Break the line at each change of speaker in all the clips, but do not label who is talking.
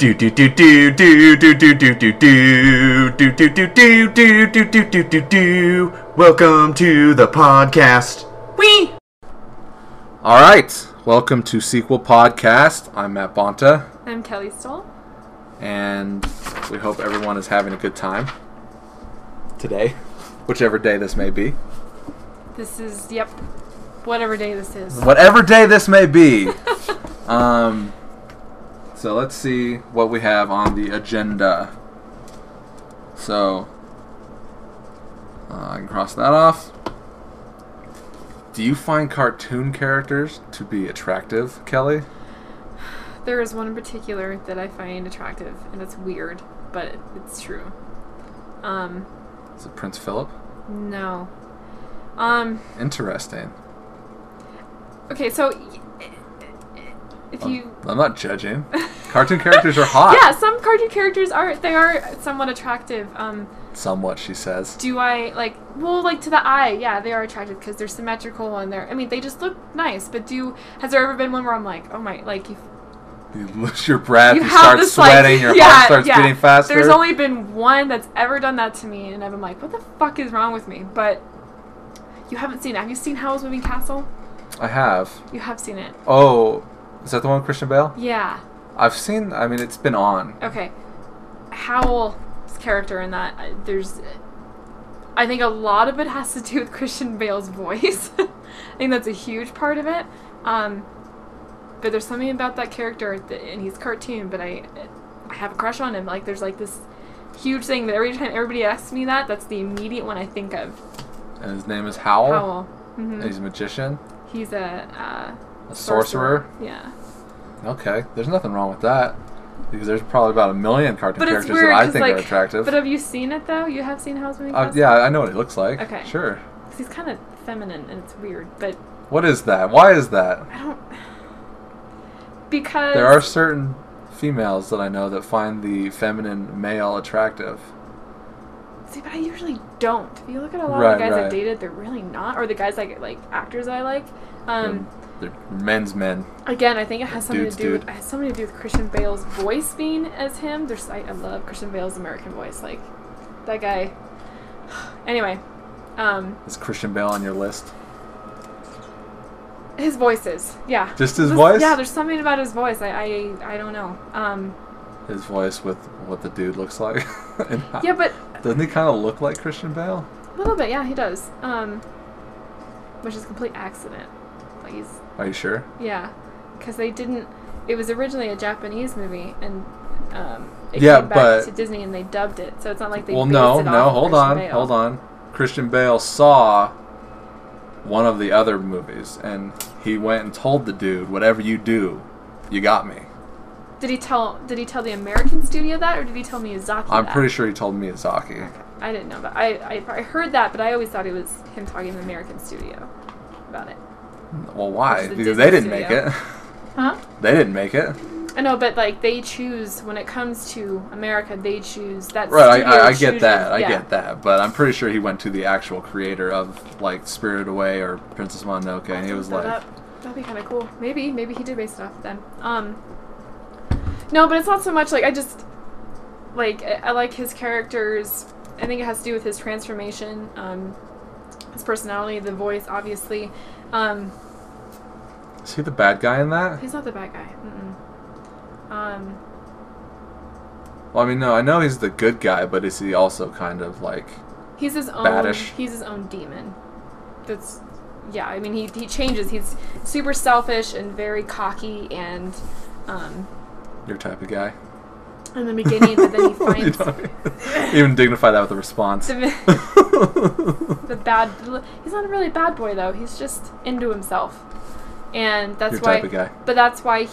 Do do do do do do do do do do do do do do do do do do do do. Welcome to the podcast. Wee.
All right, welcome to Sequel Podcast. I'm Matt Bonta.
I'm Kelly Stoll.
And we hope everyone is having a good time today, whichever day this may be.
This is, whatever day this is.
Whatever day this may be. So let's see what we have on the agenda. So, I can cross that off. Do you find cartoon characters to be attractive, Kelly?
There is one in particular that I find attractive, and it's weird, but it's true.
Is it Prince Philip?
No.
Interesting.
Okay, so if you...
I'm not judging. Cartoon characters are hot.
Yeah, some cartoon characters are somewhat attractive.
Somewhat, she says.
Do I, to the eye, yeah, they are attractive because they're symmetrical and they just look nice, but has there ever been one where I'm like, oh my,
you lose your breath, you
have
start
this,
sweating, your heart starts beating faster?
There's only been one that's ever done that to me, and I've been like, what the fuck is wrong with me? But you haven't seen it. Have you seen Howl's Moving Castle?
I have.
You have seen it.
Oh, is that the one with Christian Bale?
Yeah.
I've seen, it's been on.
Okay. Howl's character in that, I think a lot of it has to do with Christian Bale's voice. I think that's a huge part of it. But there's something about that character, and he's cartoon, but I have a crush on him. There's this huge thing that every time everybody asks me that's the immediate one I think of.
And his name is Howl?
Howl. Mm-hmm.
And he's a magician?
He's a
sorcerer?
Yeah.
Okay, there's nothing wrong with that. Because there's probably about 1 million cartoon characters
weird,
that I think are attractive.
But have you seen it, though? You have seen Howl's Moving Castle?
Yeah, I know what he looks like.
Okay.
Sure.
Because he's kind of feminine, and it's weird, but...
What is that? Why is that?
I don't... Because...
There are certain females that I know that find the feminine male attractive.
See, but I usually don't. If you look at a lot of the guys I've dated, they're really not. Or the guys actors I like.
They're men's men.
Again, I think it has something to do with Christian Bale's voice being as him. I love Christian Bale's American voice. That guy. Anyway.
Is Christian Bale on your list?
His voices, yeah.
Just his voice?
Yeah, there's something about his voice. I don't know.
His voice with what the dude looks like.
Yeah, but...
Doesn't he kind of look like Christian Bale?
A little bit, yeah, he does. Which is a complete accident.
Are you sure?
Yeah, because it was originally a Japanese movie, and it came back to Disney and they dubbed it, so it's not like they based it off
hold on. Christian Bale saw one of the other movies, and he went and told the dude, whatever you do, you got me.
Did he tell the American studio that, or did he tell Miyazaki
I'm pretty sure he told Miyazaki.
Okay. I didn't know that. I heard that, but I always thought it was him talking to the American studio about it.
Well, why?
The
Because
Disney
they didn't
studio.
make it.
Huh?
They didn't make it.
I know, but they choose, when it comes to America, they choose that
right,
studio
I get that.
Yeah.
I get that. But I'm pretty sure he went to the actual creator of, Spirited Away or Princess Mononoke, and he was like...
That'd be kind of cool. Maybe he did base it off of them. No, but it's not so much, I just... I like his characters. I think it has to do with his transformation, his personality, the voice, obviously.
Is he the bad guy in that?
He's not the bad guy.
Well, no, I know he's the good guy, but is he also kind of
he's his own
baddish?
He's his own demon. That's he changes. He's super selfish and very cocky and
your type of guy.
In the beginning, but then he finds
even dignify that with a response.
He's not a really bad boy though. He's just into himself. And that's
your
why
type of guy.
But that's why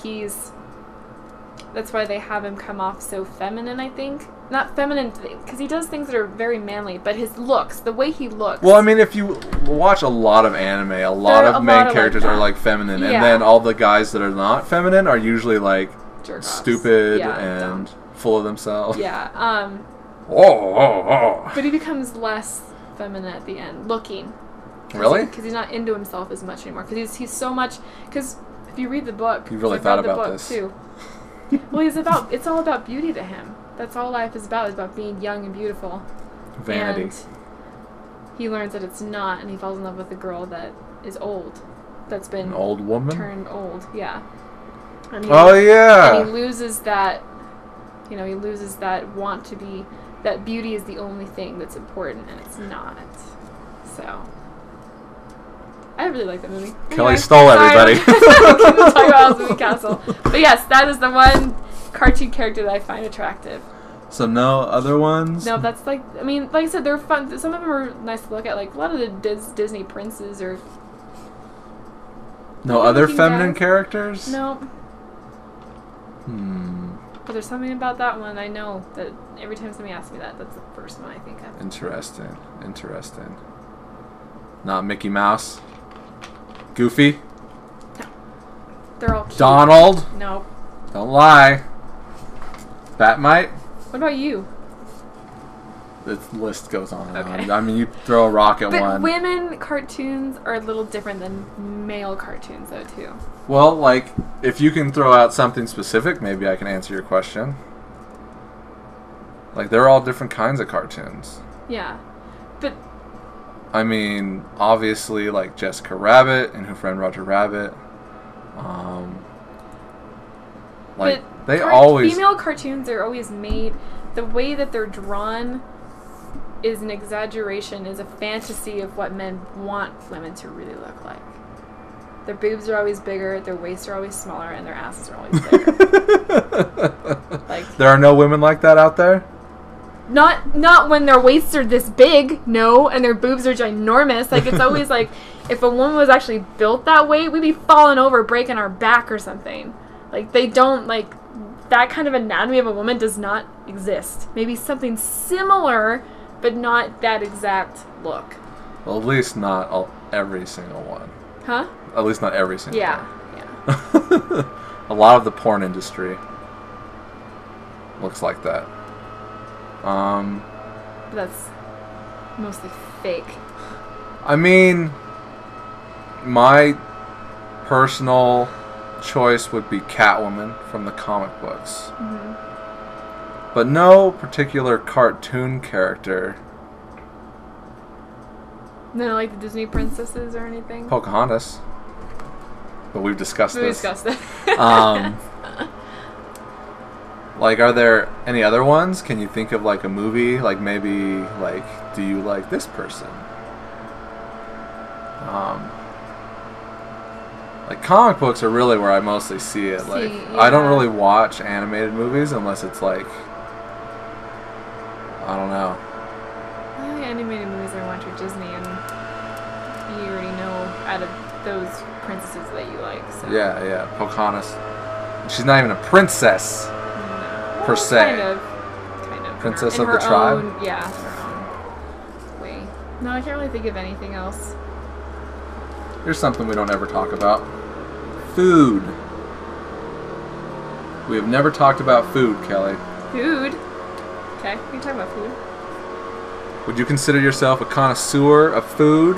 they have him come off so feminine, I think. Not feminine, because he does things that are very manly, but his looks, the way he looks.
Well, if you watch a lot of anime, a lot of main characters are feminine, and then all the guys that are not feminine are usually stupid and dumb. Full of themselves.
Yeah. But he becomes less feminine at the end, looking.
Really?
Because he's not into himself as much anymore. Because he's so much. Because if you read the book,
you really thought about
book
this
too. Well, it's all about beauty to him. That's all life is about being young and beautiful.
Vanity.
And he learns that it's not, and he falls in love with a girl that is old. That's been
an old woman?
Turned old, yeah. And
yeah.
And he loses that, he loses that want to be, that beauty is the only thing that's important, and it's not. So, I really like that movie.
Kelly stole everybody.
Sorry, talk about Howl's Moving Castle. But yes, that is the one cartoon character that I find attractive.
So no other ones?
No, that's like I said, they're fun. Some of them are nice to look at. Like a lot of the Disney princes are.
No other feminine characters?
No. But there's something about that one I know that every time somebody asks me that's the first one I think of.
Interesting. Not Mickey Mouse? Goofy?
No. They're all cute.
Donald?
No.
Don't lie. Batmite?
What about you?
The list goes on and
okay.
on. I mean, you throw a rock at one.
But women cartoons are a little different than male cartoons, though, too.
Well, like, if you can throw out something specific, maybe I can answer your question. Like, they're all different kinds of cartoons.
Yeah. But...
I mean, obviously, like, Jessica Rabbit and Who Framed Roger Rabbit. Like, they always...
Female cartoons are always made... The way that they're drawn is an exaggeration, is a fantasy of what men want women to really look like. Their boobs are always bigger, their waists are always smaller, and their asses are always bigger. Like,
there are no women like that out there?
Not when their waists are this big, no, and their boobs are ginormous. Like, it's always like, if a woman was actually built that way, we'd be falling over, breaking our back or something. Like, they don't, like, that kind of anatomy of a woman does not exist. Maybe something similar, but not that exact look.
Well, at least not every single one.
Huh?
At least not every single one.
Yeah.
A lot of the porn industry looks like that.
That's mostly fake.
I mean, my personal choice would be Catwoman from the comic books.
Mm-hmm.
But no particular cartoon character.
No, like the Disney princesses or anything?
Pocahontas. But we've discussed this.
We discussed it.
Like, are there any other ones? Can you think of, like, a movie? Like, maybe, like, do you like this person? Like, comic books are really where I mostly see it. Like,
yeah.
I don't really watch animated movies unless it's, like, I don't know.
Well, the animated movies I watch are Disney, and you already know out of those princesses that you like. So.
Yeah, Pocahontas. She's not even a princess.
No.
Per se.
Kind of.
Princess
in
of
her
the tribe?
own, yeah, her own way. No, I can't really think of anything else.
Here's something we don't ever talk about. Food. We have never talked about food, Kelly.
Food? Okay, we can talk about food.
Would you consider yourself a connoisseur of food?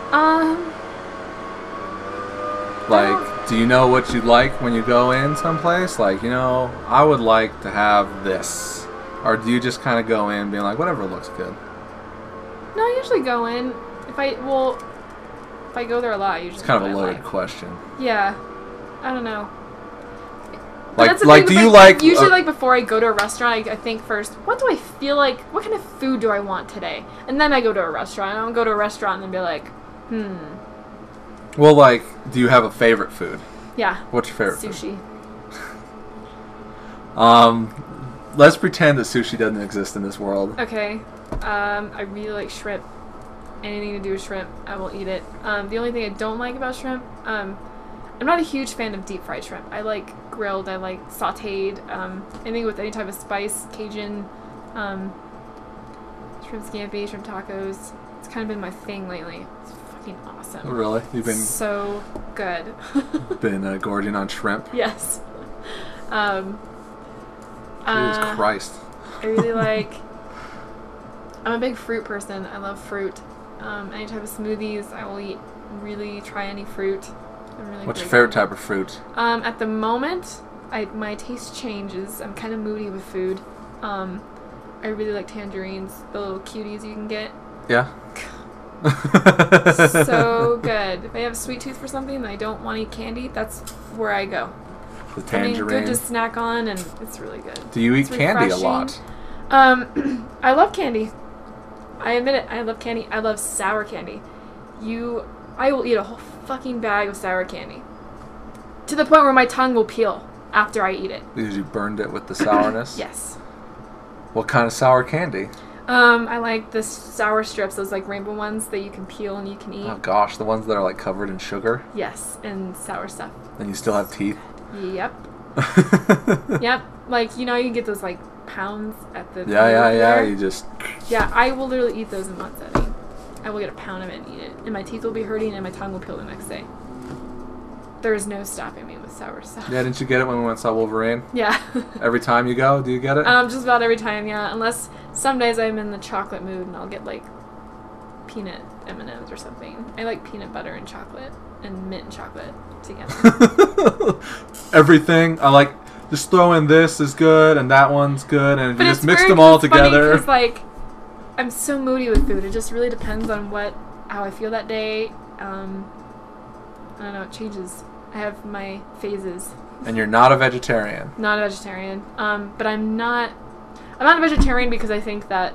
Like, do you know what you like when you go in someplace? Like, I would like to have this. Or do you just kind of go in being like, whatever looks good?
No, I usually go in. If I go there a lot, I usually.
It's kind of a loaded question.
Yeah. I don't know.
Like, do you
Usually, like, before I go to a restaurant, I think first, what do I feel like? What kind of food do I want today? And then I go to a restaurant. I don't go to a restaurant and then be like,
Well, like, do you have a favorite food?
Yeah.
What's your favorite
food?
Sushi. Let's pretend that sushi doesn't exist in this world.
Okay. I really like shrimp. Anything to do with shrimp, I will eat it. The only thing I don't like about shrimp, I'm not a huge fan of deep fried shrimp. I like grilled, I like sauteed, anything with any type of spice, Cajun, shrimp scampi, shrimp tacos. It's kind of been my thing lately. It's fucking awesome.
Oh, really? You've been
so good.
been gorging on shrimp?
Yes.
Jesus Christ.
I really like... I'm a big fruit person. I love fruit. Any type of smoothies, I will eat. Really try any fruit. I'm really
What's your favorite type of fruit?
At the moment, my taste changes. I'm kind of moody with food. I really like tangerines, the little cuties you can get.
Yeah.
So good. If I have a sweet tooth for something and I don't want to eat candy, that's where I go.
The tangerine.
Good to snack on, and it's really good.
Do you eat candy a lot?
I love candy. I admit it. I love candy. I love sour candy. I will eat a whole fucking bag of sour candy. To the point where my tongue will peel after I eat it.
Because you burned it with the sourness?
Yes.
What kind of sour candy?
I like the sour strips, those like rainbow ones that you can peel and you can eat.
Oh gosh, the ones that are like covered in sugar?
Yes, and sour stuff.
And you still have teeth?
Yep. Yep. Like, you get those like pounds at the...
Yeah, you just...
Yeah, I will literally eat those in one setting. I will get a pound of it and eat it. And my teeth will be hurting and my tongue will peel the next day. There is no stopping me with sour stuff.
Yeah, didn't you get it when we went and saw Wolverine?
Yeah.
Every time you go, do you get it?
Just about every time, yeah. Unless some days I'm in the chocolate mood and I'll get like peanut M&Ms or something. I like peanut butter and chocolate and mint and chocolate together.
Everything. I like, just throw in this is good and that one's good, and if you just mix them all together.
Because like, I'm so moody with food. It just really depends on how I feel that day. I don't know, it changes. I have my phases.
And you're not a vegetarian.
Not a vegetarian. But I'm not a vegetarian because I think that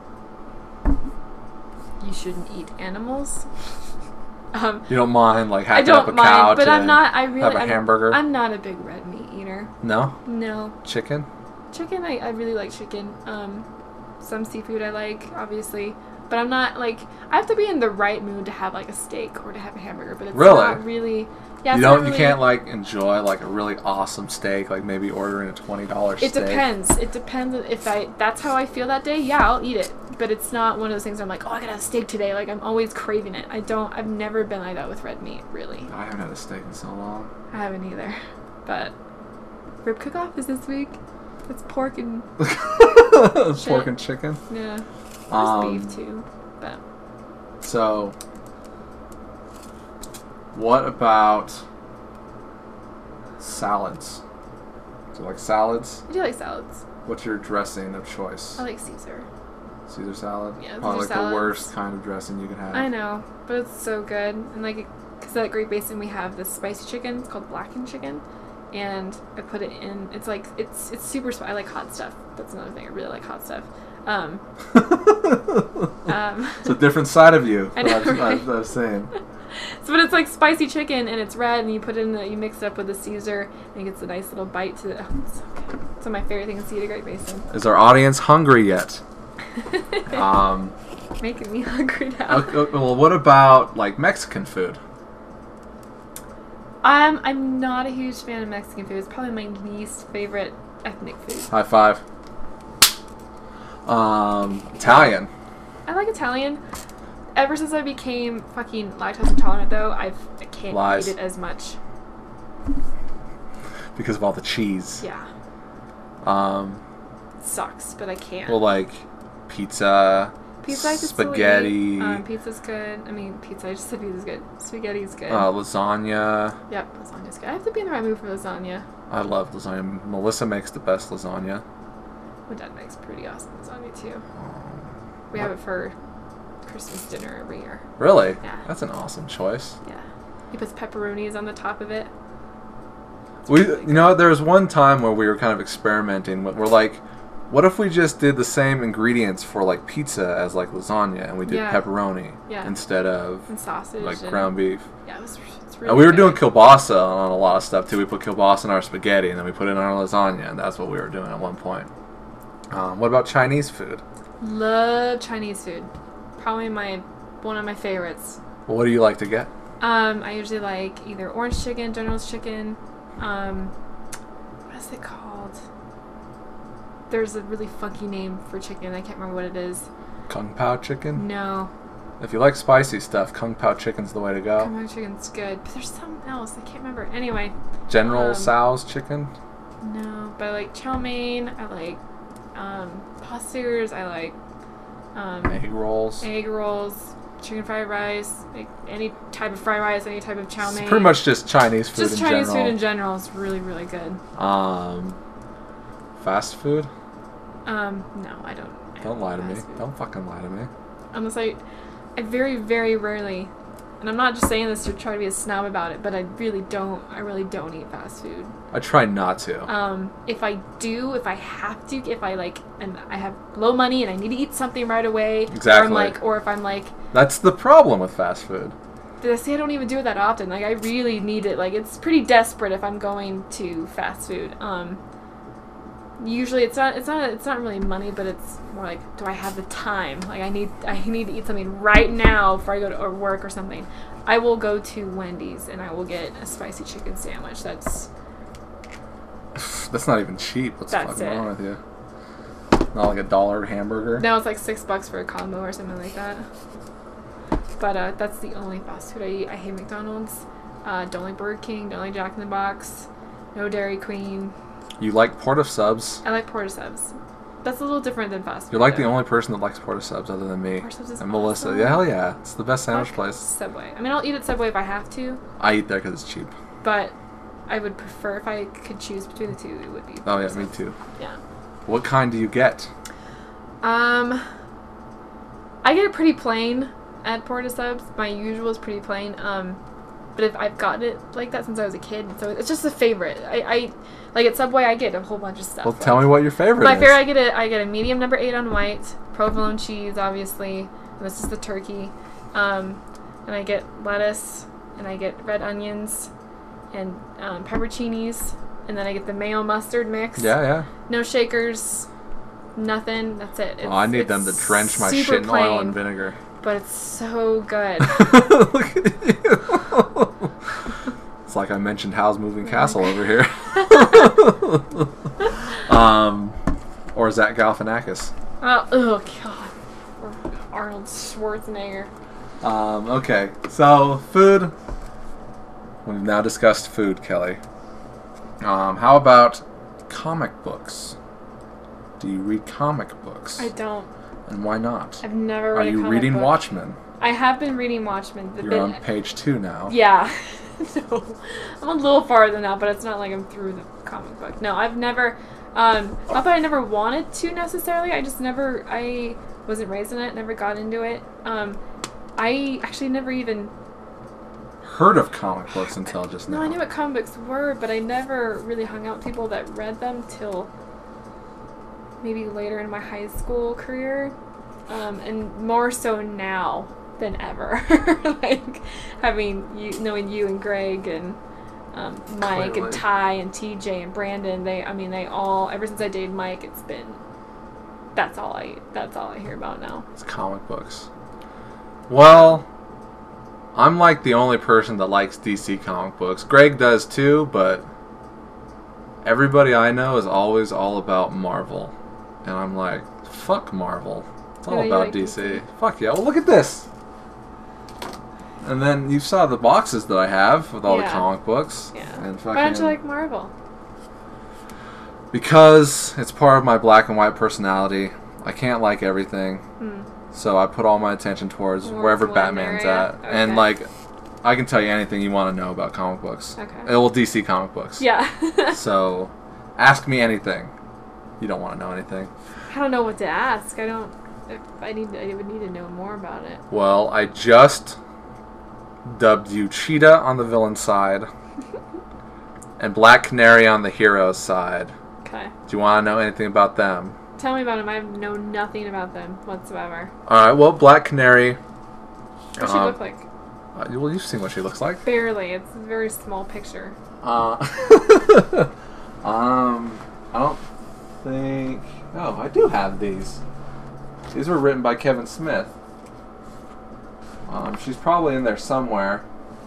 you shouldn't eat animals.
You don't mind like hacking up a cow
but
to
I'm not, I really,
have a hamburger?
I'm not a big red meat eater.
No?
No.
Chicken?
Chicken, I really like chicken. Some seafood I like, obviously. But I'm not, like, I have to be in the right mood to have, like, a steak or to have a hamburger. But it's not really... Yeah,
you can't, like, enjoy, like, a really awesome steak, like maybe ordering a $20 steak?
It depends. It depends if that's how I feel that day. Yeah, I'll eat it. But it's not one of those things where I'm like, oh, I gotta have a steak today. Like, I'm always craving it. I've never been like that with red meat, really.
I haven't had a steak in so long.
I haven't either. But rib cook-off is this week. It's pork and...
Pork and chicken?
Yeah. There's beef, too. But...
So... What about salads? Do you like salads?
I do like salads.
What's your dressing of choice?
I like Caesar.
Caesar salad?
Yeah,
probably
Caesar
like
salads.
the worst kind of dressing you could have.
I know, but it's so good. And like, because at Great Basin we have this spicy chicken. It's called blackened chicken, and I put it in. It's like it's super spicy. I like hot stuff. That's another thing. I really like hot stuff.
It's a different side of you.
I know, right?
I was saying.
So, but it's like spicy chicken and it's red, and you put it in you mix it up with the Caesar, and it gets a nice little bite to it. Oh, it's so good. It's one of my favorite things to eat at Great Basin.
Is our audience hungry yet?
Making me hungry now.
Okay, well, what about like Mexican food?
I'm not a huge fan of Mexican food. It's probably my least favorite ethnic food.
High five. Italian.
I like Italian. Ever since I became fucking lactose intolerant, though, I can't eat it as much.
Because of all the cheese.
Yeah. It sucks, but I can't.
Well, like pizza, spaghetti.
Pizza's good. I mean, pizza. I just said pizza's good. Spaghetti's good.
Lasagna.
Yep, lasagna's good. I have to be in the right mood for lasagna.
I love lasagna. Melissa makes the best lasagna.
My dad makes pretty awesome lasagna too. We have it for Christmas dinner every year.
Really?
Yeah.
That's an awesome choice.
Yeah. He puts pepperonis on the top of it.
There was one time where we were kind of experimenting. We're like, what if we just did the same ingredients for like pizza as like lasagna, and we did pepperoni instead of
sausage,
like ground beef.
Yeah, it's really
and we were doing kielbasa on a lot of stuff too. We put kielbasa in our spaghetti, and then we put it in our lasagna, and that's what we were doing at one point. What about Chinese food?
Love Chinese food. Probably one of my favorites.
Well, what do you like to get?
I usually like either orange chicken, General's chicken. What is it called? There's a really funky name for chicken. I can't remember what it is.
Kung Pao chicken?
No.
If you like spicy stuff, Kung Pao chicken's the way to go.
Kung Pao chicken's good. But there's something else. I can't remember. Anyway.
General Tso's chicken?
No. But I like chow mein. I like pastirs. I like
egg rolls.
Egg rolls. chicken fried rice, like any type of fried rice, any type of chow mein.
It's pretty much just Chinese food
just
in general.
Just Chinese food in general is really, really good.
Fast food?
No, I don't.
Don't lie to me. Don't fucking lie to me.
Unless I very, very rarely, and I'm not just saying this to try to be a snob about it, but I really don't eat fast food.
I try not to.
If I do, if I have to, if I like, and I have low money and I need to eat something right away.
Exactly.
Or if I'm like.
That's the problem with fast food.
Did I say I don't even do it that often? Like, I really need it. Like, it's pretty desperate if I'm going to fast food. Usually it's not really money, but it's more like, do I have the time? Like, I need to eat something right now before I go to work or something. I will go to Wendy's and I will get a spicy chicken sandwich. That's
not even cheap. What's fucking wrong with you? Not like $1 hamburger?
No, it's like $6 for a combo or something like that. But that's the only fast food I eat. I hate McDonald's. Don't like Burger King. Don't like Jack in the Box. No Dairy Queen.
You like Porta Subs?
I like Porta Subs. That's a little different than fast food.
You're like the only person that likes Porta Subs other than me.
Porta Subs is
and Melissa.
awesome.
Yeah, hell yeah. It's the best sandwich place.
Subway. I mean, I'll eat at Subway if I have to.
I eat there because it's cheap.
But I would prefer, if I could choose between the two, it would be
Porta
Subs.
Me too.
Yeah.
What kind do you get?
I get it pretty plain at Porta Subs. My usual is pretty plain. But if I've gotten it like that since I was a kid, so it's just a favorite. I like at Subway, I get a whole bunch of stuff.
Well, tell me what your favorite is.
My favorite, I get a medium number 8 on white, provolone cheese, obviously, and this is the turkey, and I get lettuce, and I get red onions, and pepperoncinis, and then I get the mayo mustard mix.
Yeah.
No shakers, nothing. That's it.
I need them to drench my shit in oil and vinegar.
But it's so good.
Look at you. It's like I mentioned Howl's Moving Castle over here. Or Zach Galifianakis.
Oh God. Or Arnold Schwarzenegger.
Okay, so food. We've now discussed food, Kelly. How about comic books? Do you read comic books?
I don't.
And why not?
I've never read a comic book.
Are you reading Watchmen?
I have been reading Watchmen.
You're on page 2 now.
Yeah. No. I'm a little farther now, but it's not like I'm through the comic book. No, I've never... not that I never wanted to necessarily. I wasn't raised in it, never got into it. I actually never even...
heard of comic books until just now.
No, I knew what comic books were, but I never really hung out with people that read them till maybe later in my high school career. And more so now than ever. Like knowing you and Greg and Mike and Ty and TJ and Brandon, they all, ever since I dated Mike, it's been, that's all I hear about now.
It's comic books. Well, I'm like the only person that likes DC comic books. Greg does too, but everybody I know is always all about Marvel. And I'm like, fuck Marvel. It's all about like DC. Fuck yeah. Well, look at this. And then you saw the boxes that I have with all the comic books.
Yeah.
And fucking,
why don't you like Marvel?
Because it's part of my black and white personality. I can't like everything. So I put all my attention towards wherever Batman's at. Okay. And like, I can tell you anything you want to know about comic books.
Okay.
Well, DC comic books.
Yeah.
So, ask me anything. You don't want to know anything.
I don't know what to ask. I would need to know more about it.
Well, I just dubbed you Cheetah on the villain side and Black Canary on the hero side.
Okay.
Do you want to know anything about them?
Tell me about them. I know nothing about them whatsoever.
Alright, well, Black Canary...
What does she look like?
Well, you've seen what she looks like.
Barely. It's a very small picture.
I don't think... Oh, I do have these. These were written by Kevin Smith. She's probably in there somewhere.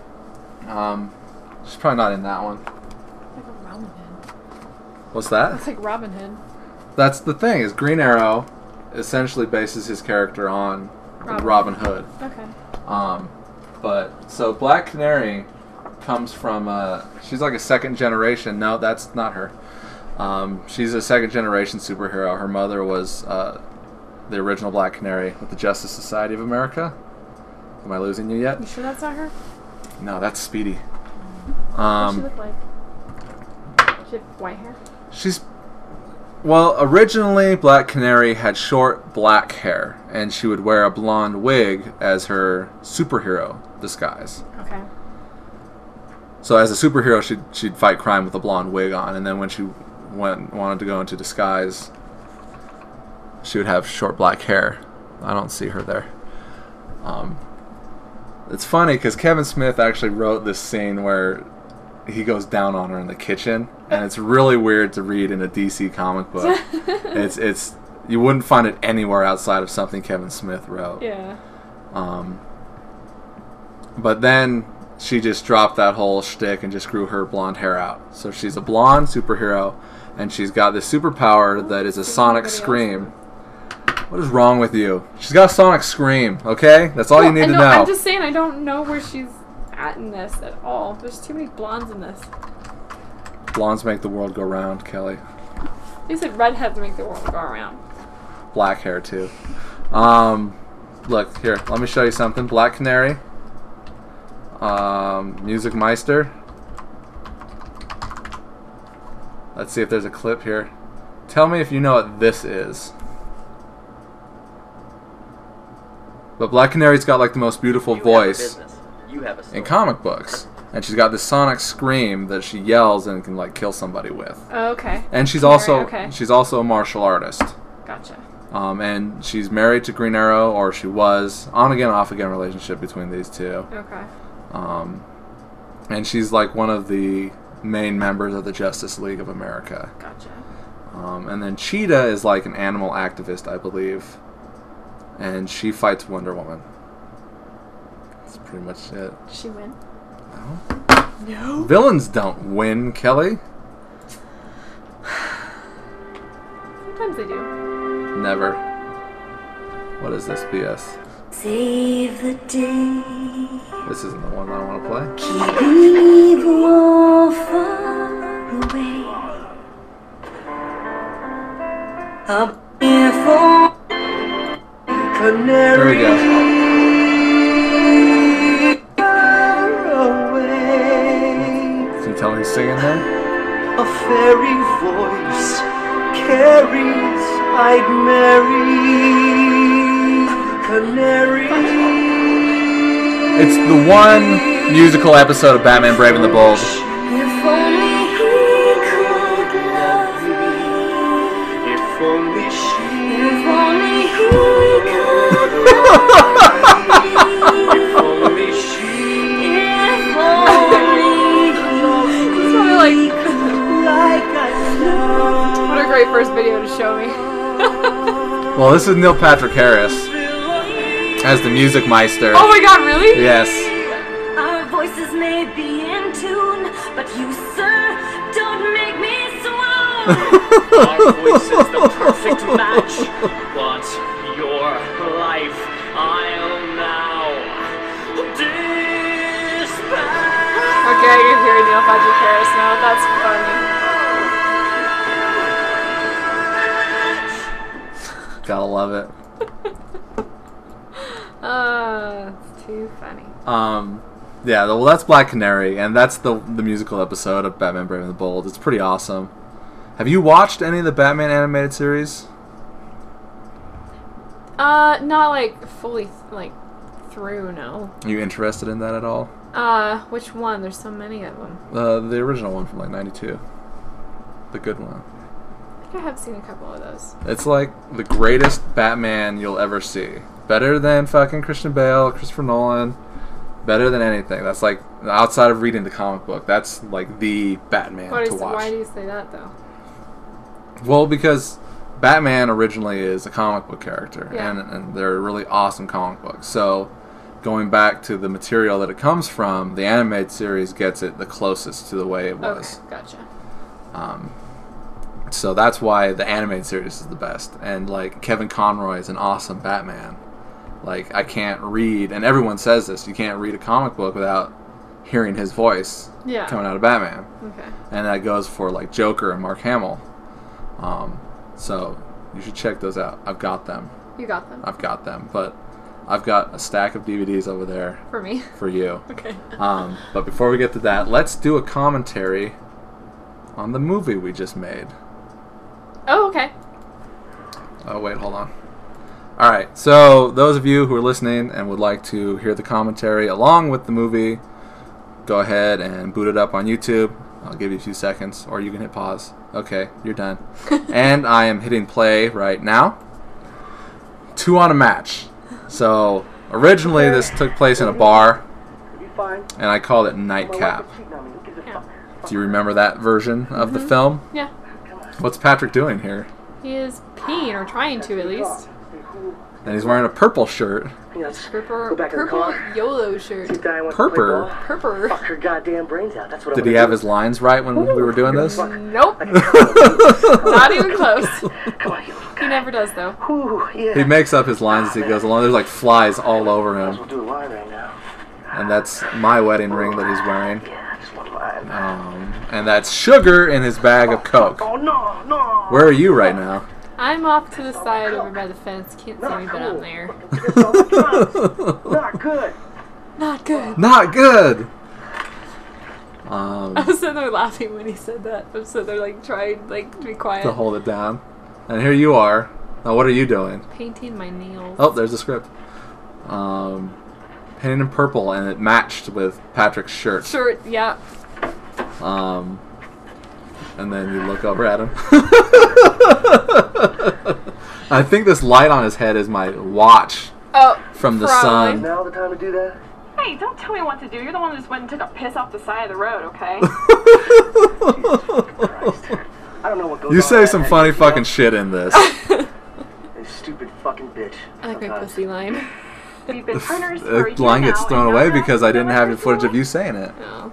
She's probably not in that one.
Like a Robin Hood.
What's that?
Looks like Robin Hood.
That's the thing, is Green Arrow essentially bases his character on Robin Hood.
Okay.
But, so Black Canary comes from, she's like a second generation, no, that's not her. She's a second generation superhero. Her mother was, the original Black Canary with the Justice Society of America. Am I losing you yet?
You sure that's not her?
No, that's Speedy.
What does she look like? Does she have white hair?
Well, originally Black Canary had short black hair, and she would wear a blonde wig as her superhero disguise.
Okay.
So as a superhero, she'd fight crime with a blonde wig on, and then when she wanted to go into disguise, she would have short black hair. I don't see her there. It's funny because Kevin Smith actually wrote this scene where he goes down on her in the kitchen, and it's really weird to read in a DC comic book. It's you wouldn't find it anywhere outside of something Kevin Smith wrote.
Yeah.
But then she just dropped that whole shtick and just grew her blonde hair out. So she's a blonde superhero, and she's got this superpower that is a sonic scream. What is wrong with you? She's got a sonic scream, okay? That's all you need to know.
I'm just saying I don't know where she's at in this at all. There's too many blondes in this.
Blondes make the world go round, Kelly.
You said redheads make the world go around.
Black hair, too. Look, here, let me show you something. Black Canary. Music Meister. Let's see if there's a clip here. Tell me if you know what this is. But Black Canary's got like the most beautiful voice in comic books. And she's got this sonic scream that she yells and can like kill somebody with.
Oh, okay.
And she's also a martial artist.
Gotcha.
And she's married to Green Arrow, or she was. On again, off again relationship between these two.
Okay.
And she's like one of the main members of the Justice League of America.
Gotcha.
And then Cheetah is like an animal activist, I believe. And she fights Wonder Woman. That's pretty much it.
Does she win?
No.
No.
Villains don't win, Kelly.
Sometimes they do.
Never. What is this BS?
Save the day.
This isn't the one I want to play.
Keep evil far away. A beautiful canary.
There we go. Can you tell who's singing there?
A fairy voice carries I'd marry canary.
It's the one musical episode of Batman Brave and the Bold.
If only he could love me.
If only she.
If only he could
If only she.
If only
It's probably like,
Like I love.
what a great first video to show me.
Well, this is Neil Patrick Harris as the Music Meister.
Oh my god, really?
Yes.
Our voices may be in tune, but you, sir, don't make me swoon.
Our voices the perfect match, but your life I'll now dispatch.
Okay, I can hear Neil Patrick Harris now. That's funny.
Gotta love it.
It's too funny.
Yeah, well, that's Black Canary, and that's the musical episode of Batman Brave and the Bold. It's pretty awesome. Have you watched any of the Batman animated series?
Not like fully like through, no.
Are you interested in that at all?
Which one? There's so many of them.
The original one from like '92. The good one.
I think I have seen a couple of those.
It's like the greatest Batman you'll ever see. Better than fucking Christian Bale, Christopher Nolan. Better than anything. That's like, outside of reading the comic book, that's like the Batman to watch.
Why do you say that though?
Well, because Batman originally is a comic book character,
Yeah.
and they're really awesome comic books. So, going back to the material that it comes from, the animated series gets it the closest to the way it was.
Okay, gotcha.
So that's why the animated series is the best. And like Kevin Conroy is an awesome Batman. Like, I can't read, and everyone says this, you can't read a comic book without hearing his voice
Yeah.
coming out of Batman.
Okay.
And that goes for like Joker and Mark Hamill. So you should check those out. I've got them.
You got them.
I've got them. But I've got a stack of DVDs over there
For me.
for you.
Okay.
But before we get to that, let's do a commentary on the movie we just made.
Oh, okay.
Oh, wait, hold on. Alright, so those of you who are listening and would like to hear the commentary along with the movie, go ahead and boot it up on YouTube. I'll give you a few seconds, or you can hit pause. Okay, you're done. And I am hitting play right now. 2 on a match. So, originally this took place in a bar, and I called it Nightcap. Do you remember that version of the film?
Yeah.
What's Patrick doing here?
He is peeing, or trying to at least.
And he's wearing a purple shirt.
Purple YOLO shirt.
Purple?
Purple.
Fuck her goddamn brains out. That's what
Did he have his lines right when we were doing this?
Nope. Not even close.
Come on, you.
He never does, though.
Whew, yeah.
He makes up his lines as he goes along. There's like flies all over
We'll
him.
do a line right now.
And that's my wedding ring that he's wearing.
Yeah, just one line.
And that's sugar in his bag of Coke.
Oh no, no.
Where are you right now?
I'm off to the side over by the fence. Can't see me, but I'm there.
Not good.
Not good.
Not good!
I was sitting there laughing when he said that. I was sitting there like trying like to be quiet.
To hold it down. And here you are. Now what are you doing?
Painting my nails.
Oh, there's the script. Painted in purple, and it matched with Patrick's shirt.
Shirt, yeah.
And then you look over at him. I think this light on his head is my watch
Oh,
from the
probably.
sun.
Now the time to do that?
Hey, don't tell me what to do. You're the one who just went and took a piss off the side of the road, okay?
Christ. I don't know what goes on
You say
in
some
that
funny
head, you know?
fucking shit in this.
You stupid fucking bitch.
I like my
Sometimes.
pussy line.
We've been partners for a
The
year
line gets
now,
thrown
and
away
you're
because I didn't have
never
footage of
cool.
you saying it.
No.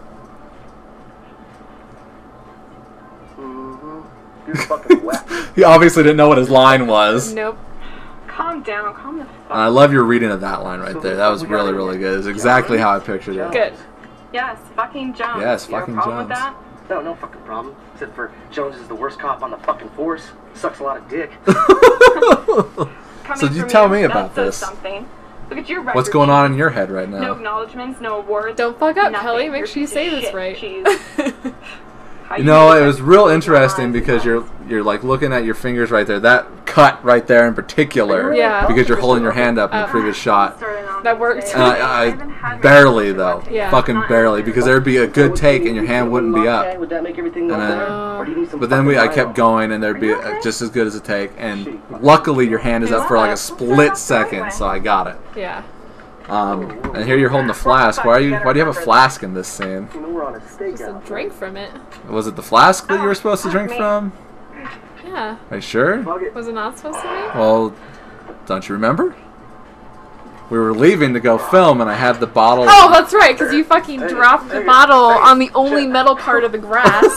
You're fucking wet.
He obviously didn't know what his line was.
Nope.
Calm down. Calm the fuck
And I love your reading of that line right there. That was really, really good. It's exactly how I pictured it.
Good.
Yes, fucking Jones.
Yes,
You have a
fucking
problem with
Jones.
that?
No fucking problem. Except for Jones is the worst cop on the fucking force. Sucks a lot of dick.
Coming
So you
from
tell
you,
me
that
about
says
this.
Something. Look at your record.
What's going on in
sheet.
your head right
No
now?
acknowledgements, no awards.
Don't fuck up,
nothing.
Kelly. Make
You're a
sure you
piece
say
of
this
shit,
right.
cheese. How
You know,
make
it was
that
real
look
interesting
nice
because
and
you're like looking at your fingers right there. That cut right there in particular.
Yeah.
Because you're holding your hand up in the previous shot.
started on
That
me
worked.
today.
I
haven't had my
barely
first
though.
one.
Yeah.
Fucking barely. Because there'd be a good take and your hand wouldn't be up.
Would that make everything go
And then-
better? Or do you need some
But then I
fucking
kept
Milo?
going and there'd be just as good as a take. And luckily your hand is up for like a split second, so I got it.
Yeah.
And here you're holding the flask. Why do you have a flask in this scene?
You know, we're on a stakeout.
Just a drink from it.
Was it the flask that you were supposed to drink from?
Yeah.
Are you sure?
Fuck it.
Was it not supposed to be?
Well, don't you remember? We were leaving to go film, and I had the bottle.
Oh, that's right, because you fucking dropped the bottle on the only metal part of the grass.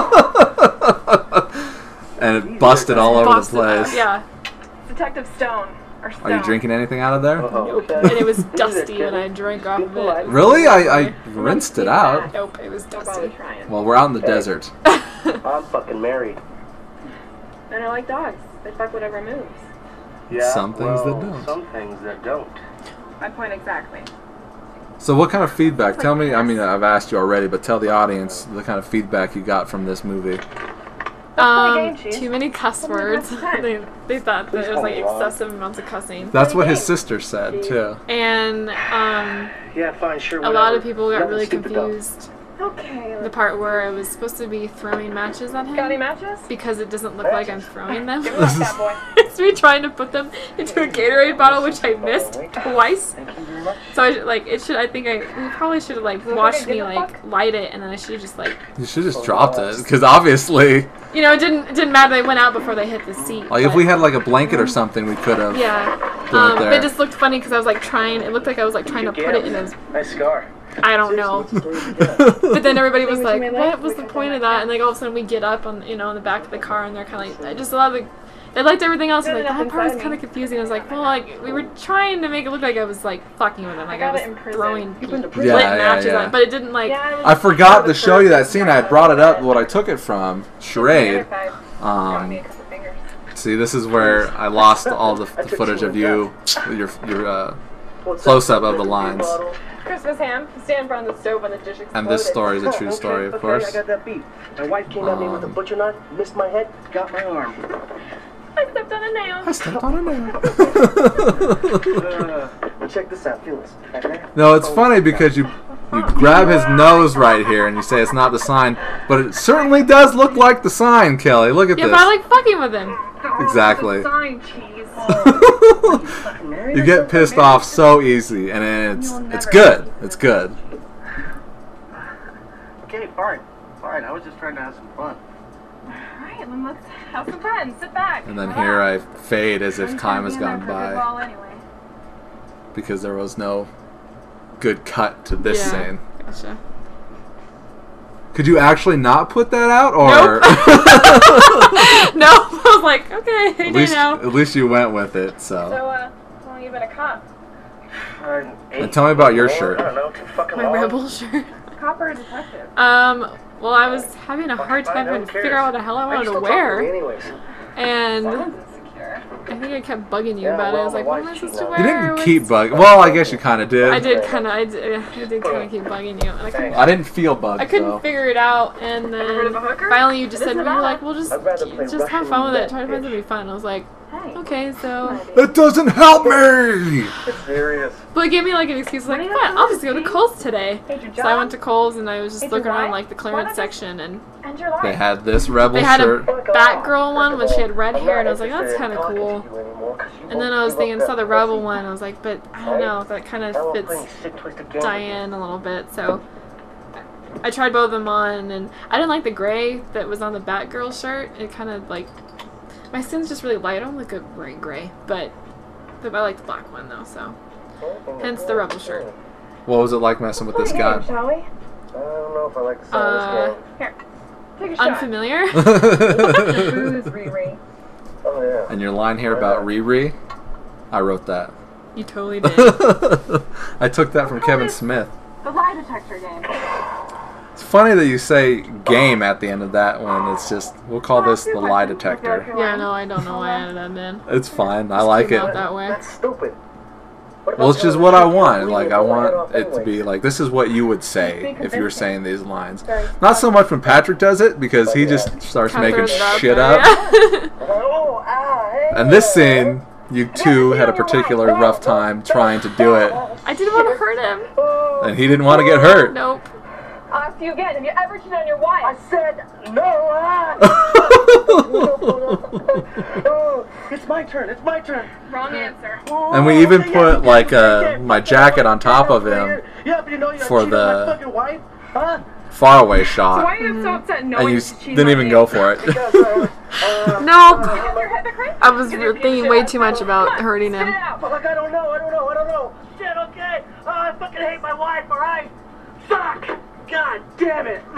And it busted all over the
Busted out,
place.
Yeah.
Detective Stone. Or Stone.
Are you drinking anything out of there?
Nope. And it was dusty when I drank off of it.
Really? I rinsed it out.
Nope, it was
Don't bother
dusty.
trying.
Well, we're out in the desert.
I'm fucking married.
And I like dogs. They fuck whatever moves.
Yeah.
Some things that don't.
Some things that don't.
My point exactly.
So what kind of feedback? Tell me, I mean, I've asked you already, but tell the audience the kind of feedback you got from this movie.
Too many cuss words. they thought that it was like excessive amounts of cussing.
That's what his sister said, too.
And
Yeah, fine, sure.
a lot of people got
Nothing
really
stupid, though.
confused.
Okay.
The part where I was supposed to be throwing matches at
Got any
him
matches?
because it doesn't look like I'm throwing them.
Give me that bad boy.
It's me trying to put them into a Gatorade bottle, which I missed twice.
Thank you very much.
So we probably should have like watched me like light it, and then I should have just like,
You should have just dropped it, because obviously,
you know, it didn't matter. They went out before they hit the seat.
like if
but-
we had like a blanket or something, we could have.
Yeah.
Done it there.
It just looked funny because I was like trying. It looked like I was like trying to put it in a.
Nice scar.
I don't know. But then everybody was like, "What was the point of that?" And like all of a sudden we get up on in the back of the car, and they're kind of like, just a lot of the. They liked everything else. And like that part was kind of confusing. I was like, well, like we were trying to make it look like I was like fucking with them, like I
got it in
was
prison.
throwing lit
Yeah, yeah,
matches
yeah.
on it, but it didn't like.
Yeah, it was
I forgot
part
to
of the
show you that
first
scene. I had brought it up, what I took it from, Charade.
Got me a couple fingers.
See, this is where I lost all the footage of you, your close up of the lines.
Christmas ham. Stand in front of the stove when the dish exploded.
And this story is a true story, of
Okay,
course.
I got that beat. My wife came at me with a butcher knife, missed my head, got my arm.
I stepped on a nail.
I stepped on a nail.
Well, check this out. Feel this. Okay?
No, it's funny because you grab his nose right here and you say it's not the sign, but it certainly does look like the sign, Kelly. Look at
Yeah,
this.
but I like fucking with him.
Exactly.
Sign cheese.
You get pissed off so easy, and it's good. It's good.
Okay, fine. Fine. I was just trying to have some fun.
Alright, then let's have some fun. Sit back.
And then here I fade as if time has gone by
Anyway.
because there was no good cut to this
Yeah.
scene.
Gotcha.
Could you actually not put that out, or
No, I was like, okay,
at least
now.
at least you went with it?
So,
So.
how long you been a cop?
And tell me about your shirt.
I don't know. Too fucking
My
long.
rebel shirt.
Cop or detective?
Well, I was having a hard time trying to figure out what the hell I wanted to wear,
Anyways.
and
Someone's insecure.
I think I kept bugging you
Yeah,
about it. I
well,
was like,
my
what am I
wife's
supposed to
cheating
wear?
You didn't
What's-
keep bugging. Well, I guess you kind of did.
I did kind of. I did kind of keep bugging you. And
I didn't feel bugged
I couldn't
though.
figure it out, and
Heard of a
then
hooker?
finally you just
It
said,
isn't
you were
bad.
like, well, just
I'd rather play
have
Russian
fun with it.
roulette,
Try to find
bitch.
something fun. I was like,
Hey.
okay, so.
That doesn't help me.
It's serious.
But it gave me like an excuse, like,
What do you
what?
have
I'll
to
just go to
do?
Kohl's today.
Hate your
So I
job?
went to Kohl's and I was just
Hate your
looking around
wife?
like the
Why
clearance
not
section, and
End your life.
They had this rebel
they had a
shirt.
Batgirl one when she had red hair, and I was like, that's kind of cool. And then I was thinking, saw the Rebel one, I was like, but I don't know, that kind of fits Diane a little bit. So I tried both of them on, and I didn't like the gray that was on the Batgirl shirt. It kind of like, my skin's just really light. I don't look good wearing gray, but I like the black one though. So hence the Rebel shirt.
What was it like messing with this
Play a game,
guy?
shall we?
I don't know if I like the sound of this game.
Here. Take a shot.
Unfamiliar.
Booze, Riri.
Oh, yeah.
And your line here about Riri, I wrote that.
You totally did.
I took that from Kevin Smith.
The lie detector game.
It's funny that you say game at the end of that when it's just, we'll call this the lie detector.
Yeah, no, I don't know why I added that in.
It's fine. I like
Came
it.
out that way.
That's stupid.
Well, it's just what I want. Like, I want it to be like, this is what you would say if you were saying these lines. Not so much when Patrick does it, because he just starts
Kinda
making
throws it out
shit
there,
up.
yeah.
Oh, hey.
And this scene, you two had a particularly rough time trying to do it,
I didn't want to hurt him.
and he didn't want to get hurt.
Nope.
I'll ask you again. Have you ever cheated on your wife?
I said no. It's my turn. It's my turn.
Wrong answer.
And we even put, like, my jacket on top of him
Yeah, but you know you
for
cheated on
the-
my fucking wife, huh?
Faraway
So why
shot.
are you so upset knowing
And you
she cheated
didn't
on
even
you?
go for it.
Because,
Nope.
You're a hypocrite?
I was thinking way too much about hurting
Spit
him.
it out.
but like I don't know. Shit, okay. Oh, I fucking hate my wife, alright? Fuck! God damn it!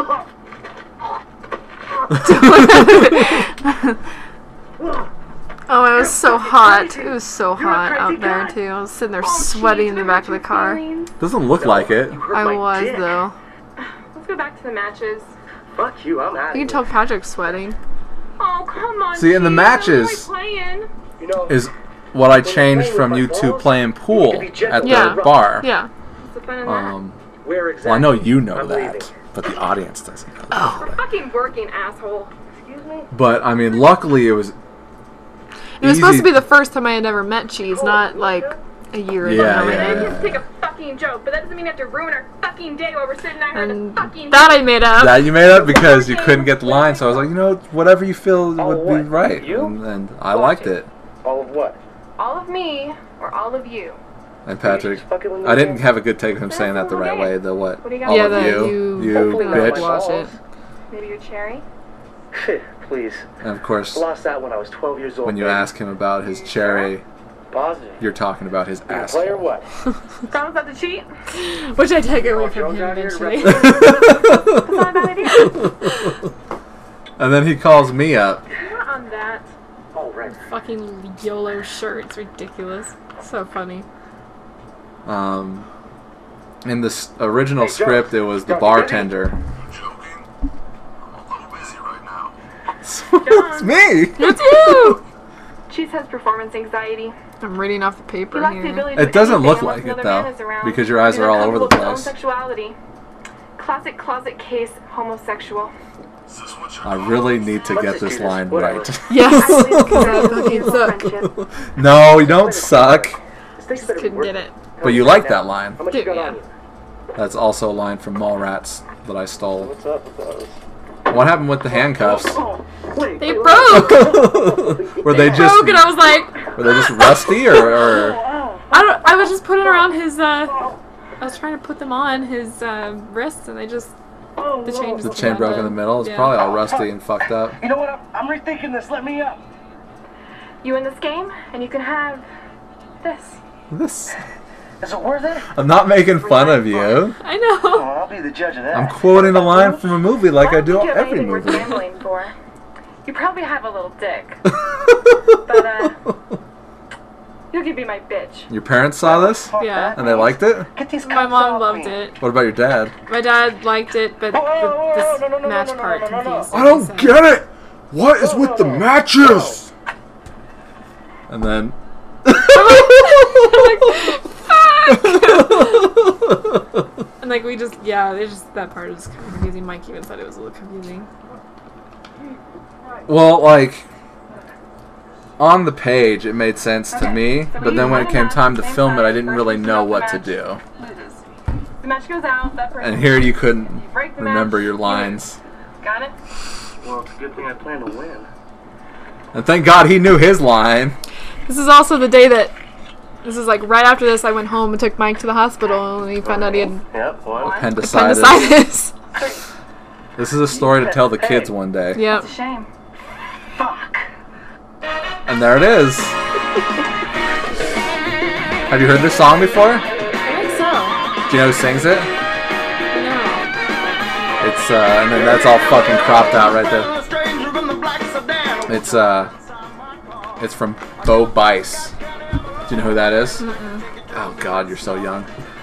Oh, it was so hot. It was so hot out there, too. I was sitting there sweating in the back of the car.
Doesn't look like it.
I was, though.
Let's go back to the matches.
Fuck you, I'm out.
You can tell Patrick's sweating.
Oh, come on.
See, in the
Cheese,
matches-
I'm only playing.
You know,
Is what I changed from you two playing pool at
Yeah.
the bar.
Yeah.
What's the fun in that?
where exactly?
Well, I know you know
I'm leaving.
that, but the audience doesn't know
Oh.
We're fucking working, asshole.
Excuse me?
But, I mean, luckily it was
It was supposed
easy-
to be the first time I had ever met Cheese, not like a year ago.
Yeah,
I
yeah.
know you just take a fucking joke, but that doesn't mean you have to ruin our fucking day while we're sitting out here in
And
the fucking...
that I made up.
that you made up because you couldn't get the line. So I was like, you know, whatever you feel would be
what?
right,
You?
and I liked it.
All of what?
All of me, or all of you.
And Patrick,
Fucking with me
I didn't
again?
have a good take of him saying that the right way. The what?
What do you got?
All
Yeah,
of
that
you,
you
bitch.
watch it.
Maybe your cherry?
Please.
And of course,
Lost that when I was 12 years old.
when you
baby.
ask him about his cherry,
Positive.
you're talking about his
You
ass.
play or what?
Promise not to cheat?
Which I take away
Oh,
from
Joe's
him
out here to
eventually.
That's not a bad idea.
And then he calls me up.
Not on that.
Oh, right.
Fucking YOLO shirt. It's ridiculous. So funny.
In the original
Hey, Joe.
script, it was the
Joe,
bartender.
Joking? I'm a little busy right now.
It's me.
It's you!
Cheese has performance anxiety.
I'm reading off the
He
paper
lacks the
here.
ability to
It
do
doesn't
anything
look
unless
like it,
another
though,
man is around.
because your eyes
He's
are all over the
uncomfortable with his own
place.
sexuality. Classic closet case homosexual.
I really need to get this line right.
Yes.
Actually, it's
I
a
fucking
beautiful
suck.
friendship.
No, you don't suck.
This better be
Couldn't
worth
get
it.
it.
But you like that line.
How much
Dude,
you got
yeah.
on you?
That's also a line from Mallrats that I stole.
What's up with those?
What happened with the handcuffs?
Oh, wait,
They
wait,
broke.
Were they just
Broke, and I was like,
were they just rusty or
I was just putting around his. I was trying to put them on his wrists, and they just the chain
the
just
chain
came
broke in the middle? It's
Yeah.
probably all rusty and fucked up.
You know what? I'm rethinking this. Let me up.
You win this game, and you can have this.
This.
Is it worth it?
I'm not making fun of you.
I know.
Oh, I'll be the judge of that.
I'm quoting a line from a movie like I do
don't think you have
every
anything worth
movie.
gambling for. You probably have a little dick, but you could be my bitch.
Your parents saw this
Fuck
Yeah.
that.
and they liked it?
Get these
My
cups
mom
off
loved
me.
it.
What about your dad?
My dad liked it, but this
no,
match part
no.
confused
I
him,
don't
so-
get it. What is with the matches?
And then
And like we just, yeah, they just that part was kind of confusing. Mike even said it was a little confusing.
well, like on the page it made sense to me, but then when it came time to film it I didn't really know what to do.
Loses. The match goes out. That person.
And here you couldn't
break the match,
remember your
you
lines.
lose. Got it?
Well, it's a good thing I plan to win.
And thank God he knew his line.
This is also the day that. This is like right after this. I went home and took Mike to the hospital, and he found out he had
Yep, one.
Appendicitis.
appendicitis.
This is a story to tell the kids one day.
Yep.
It's a shame.
Fuck.
And there it is. Have you heard this song before?
I think so.
Do you know who sings it?
No.
It's and then that's all fucking cropped out right there. It's from Bo Bice. Do you know who that is? Oh God, you're so young.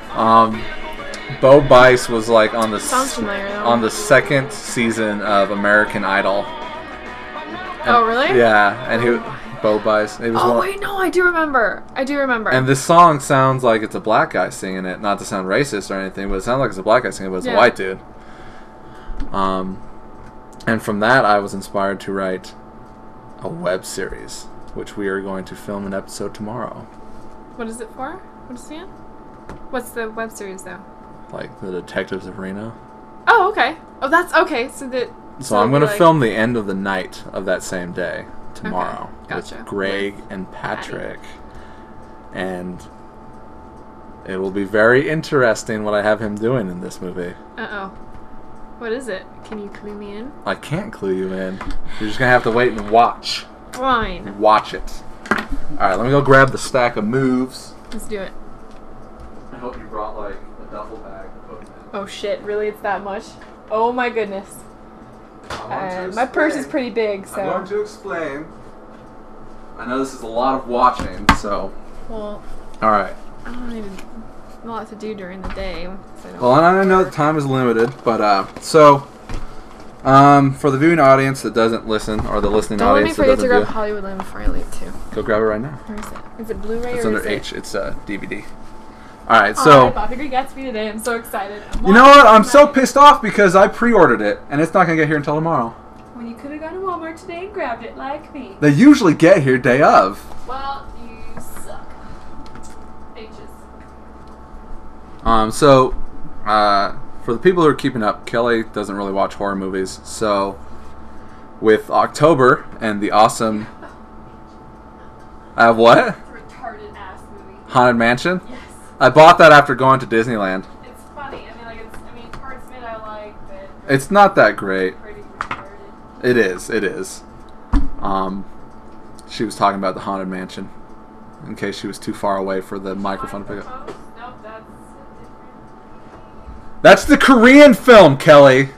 Bo Bice was like on the
Sounds familiar, though.
on the second season of American Idol.
Oh, really?
Yeah, and Bo Bice. It was
Oh
one.
wait, no, I do remember. I do remember.
And this song sounds like it's a black guy singing it, not to sound racist or anything, but it sounds like it's a black guy singing it, but it's a
Yeah.
white dude. And from that, I was inspired to write a web series, which we are going to film an episode tomorrow.
What is it for? What is it in? What's the web series though?
Like the Detectives of Reno.
Oh, okay. Oh, that's okay. So that.
So I'm
it'll
going to
be like-
film the end of the night of that same day tomorrow
gotcha.
with Greg and Patrick. And it will be very interesting what I have him doing in this movie.
Uh-oh. What is it? Can you clue me in?
I can't clue you in. You're just going to have to wait and watch.
Fine.
Watch it. Alright, let me go grab the stack of moves.
Let's do it.
I hope you brought like a duffel bag to put them in.
Oh shit, really? It's that much? Oh my goodness.
I'm going to
My purse is
explain.
pretty big,
I'm going
so.
to explain. I know this is a lot of watching, so.
Well,
Alright.
I don't need a lot to do during the day. So I don't-
Well, and I know the time is limited, but for the viewing audience that doesn't listen, or the listening
Don't let me
audience that
forget to
doesn't
grab
view,
Hollywoodland before I leave too.
go grab it right now.
Where is it? Is it Blu-ray
It's
or
under
is it?
H. It's DVD. All right,
I
so
bought the Great Gatsby today. I'm so excited.
you know what? I'm so pissed off because I pre-ordered it, and it's not gonna get here until tomorrow.
When you could have gone to Walmart today and grabbed it like me.
They usually get here day of.
Well, you suck. H's.
For the people who are keeping up, Kelly doesn't really watch horror movies, so with October and the awesome. I have what?
It's a retarded ass movie.
Haunted Mansion.
Yes.
I bought that after going to Disneyland.
It's funny. Parts of it I like, but
It's not that great.
pretty retarded.
It is. It is. She was talking about the Haunted Mansion, in case she was too far away for the microphone to pick up.
Nope, that's different.
That's the Korean film, Kelly.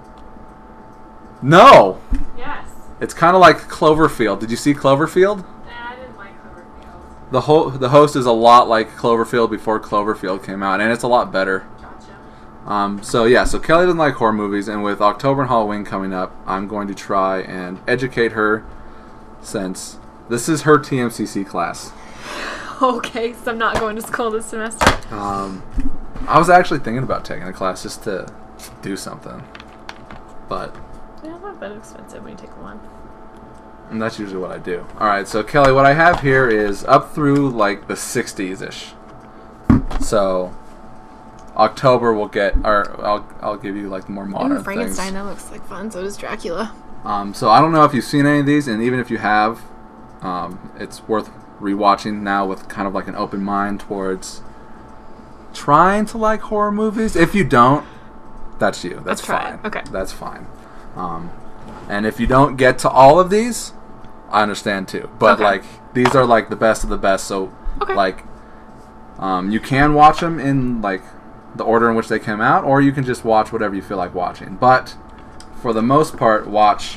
No,
Yes.
it's kind of like Cloverfield. Did you see Cloverfield?
Nah, I didn't like Cloverfield.
The host is a lot like Cloverfield before Cloverfield came out, and it's a lot better.
Gotcha.
So Kelly doesn't like horror movies, and with October and Halloween coming up, I'm going to try and educate her, since This is her TMCC class.
Okay, so I'm not going to school this semester.
I was actually thinking about taking a class just to do something, but
Yeah, not that expensive when you take one.
and that's usually what I do. All right, so Kelly, what I have here is up through like the 60s-ish. So October we'll get, or I'll give you like the more modern
Ooh, Frankenstein,
things.
that looks like fun. So does Dracula.
So I don't know if you've seen any of these, and even if you have, it's worth rewatching now with kind of like an open mind towards trying to like horror movies. If you don't, that's you. That's
Let's try
fine.
it. Okay.
That's fine. And if you don't get to all of these, I understand too. But
Okay.
like these are like the best of the best. So
Okay.
like you can watch them in like the order in which they came out, or you can just watch whatever you feel like watching. But for the most part, watch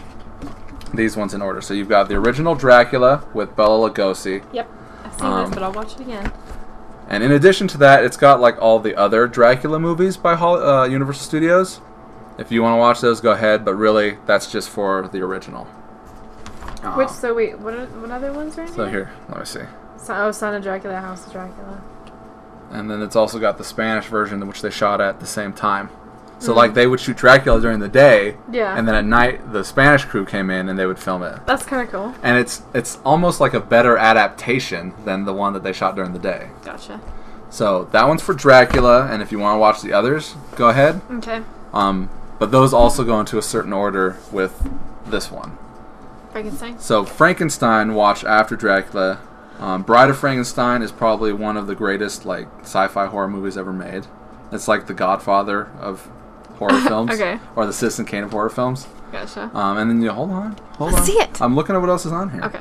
these ones in order. So you've got the original Dracula with Bela Lugosi.
Yep. I've seen this, but I'll watch it again.
And in addition to that, it's got like all the other Dracula movies by Universal Studios. If you want to watch those, go ahead. But really, that's just for the original.
Which, so wait, what other ones right
So here, let me see.
Son of Dracula, House of Dracula.
And then it's also got the Spanish version, which they shot at the same time. So like they would shoot Dracula during the day,
Yeah.
and then at night the Spanish crew came in and they would film it.
That's kind of cool.
And it's almost like a better adaptation than the one that they shot during the day.
Gotcha.
So that one's for Dracula, and if you want to watch the others, go ahead.
Okay.
But those also go into a certain order with this one.
Frankenstein.
So Frankenstein, watch after Dracula. Bride of Frankenstein is probably one of the greatest like sci-fi horror movies ever made. It's like the Godfather of horror films,
Okay.
or the Citizen Kane of horror films.
Gotcha.
And then you hold on.
Let's see it.
I'm looking at what else is on here.
Okay.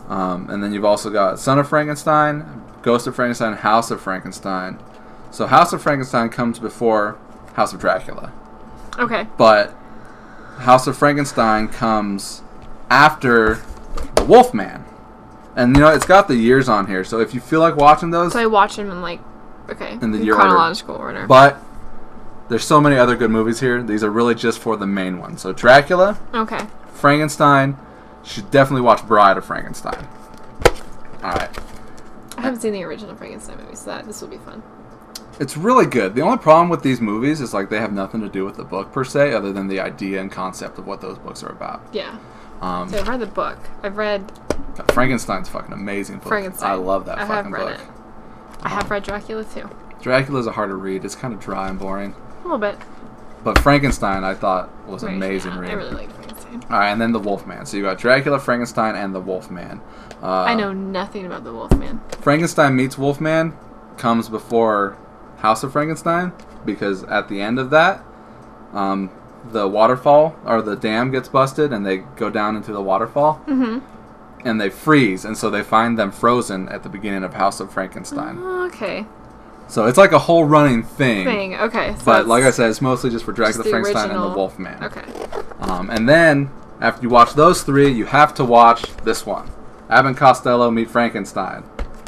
And then you've also got Son of Frankenstein, Ghost of Frankenstein, House of Frankenstein. So House of Frankenstein comes before House of Dracula.
Okay.
But House of Frankenstein comes after The Wolfman. And you know, it's got the years on here, so if you feel like watching those,
So I watch them in like, okay,
In the year order.
chronological order.
but there's so many other good movies here. These are really just for the main one. So Dracula,
Okay.
Frankenstein, you should definitely watch Bride of Frankenstein. Alright.
I haven't seen the original Frankenstein movie, so this will be fun.
It's really good. The only problem with these movies is like they have nothing to do with the book per se, other than the idea and concept of what those books are about.
Yeah. So I've read the book. I've read
Frankenstein's fucking amazing book.
Frankenstein.
I love that
I
fucking
have read
book.
it. I have read Dracula too.
Dracula's a hard to read. It's kind of dry and boring.
A little bit.
But Frankenstein, I thought, was an
Right,
amazing
yeah,
read.
I really like Frankenstein.
All right, and then the Wolfman. So you got Dracula, Frankenstein, and the Wolfman.
I know nothing about the Wolfman.
Frankenstein meets Wolfman comes before House of Frankenstein, because at the end of that, the waterfall or the dam gets busted and they go down into the waterfall.
Mm-hmm.
And they freeze, and so they find them frozen at the beginning of House of Frankenstein.
Okay.
So it's like a whole running thing.
Okay. So
But like I
it's
said, it's mostly just for Dracula,
the
Frankenstein, and the
original.
Wolfman.
Okay.
And then, after you watch those three, you have to watch this one. Abbott and Costello Meet Frankenstein.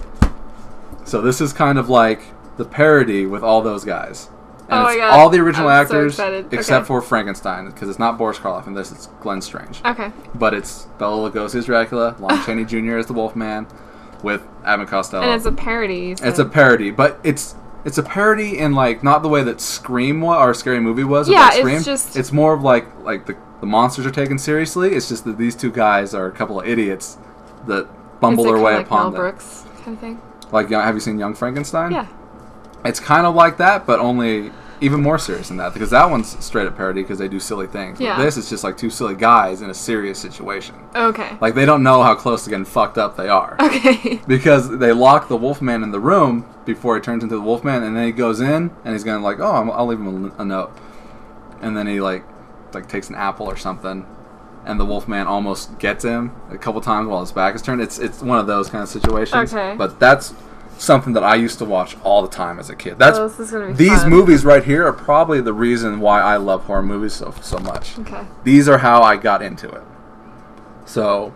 So this is kind of like the parody with all those guys. And
Oh
it's
my God.
all the original
I'm so
actors
excited.
except
Okay.
for Frankenstein, because it's not Boris Karloff in this, it's Glenn Strange.
Okay.
But it's Bela Lugosi as Dracula, Lon Chaney Jr. as the Wolfman, with Abbott and Costello.
And it's a parody. So.
It's a parody, but it's a parody in like not the way that Scream or Scary Movie was.
Yeah,
about Scream.
it's just-
it's more of like the monsters are taken seriously. It's just that these two guys are a couple of idiots that bumble
Is it
their way
kinda like
upon
Mel
them.
Brooks kind of thing.
Like, have you seen Young Frankenstein?
Yeah.
It's kind of like that, but only even more serious than that, because that one's straight up parody because they do silly things.
Yeah.
But this is just like two silly guys in a serious situation.
Okay.
Like, they don't know how close to getting fucked up they are.
Okay.
Because they lock the Wolfman in the room before he turns into the Wolfman, and then he goes in and he's gonna like, oh, I'll leave him a note, and then he like takes an apple or something, and the Wolfman almost gets him a couple times while his back is turned. It's one of those kind of situations.
Okay.
But that's something that I used to watch all the time as a kid. That's
Oh, this is gonna be
these
fun.
movies right here are probably the reason why I love horror movies so much.
Okay.
These are how I got into it. So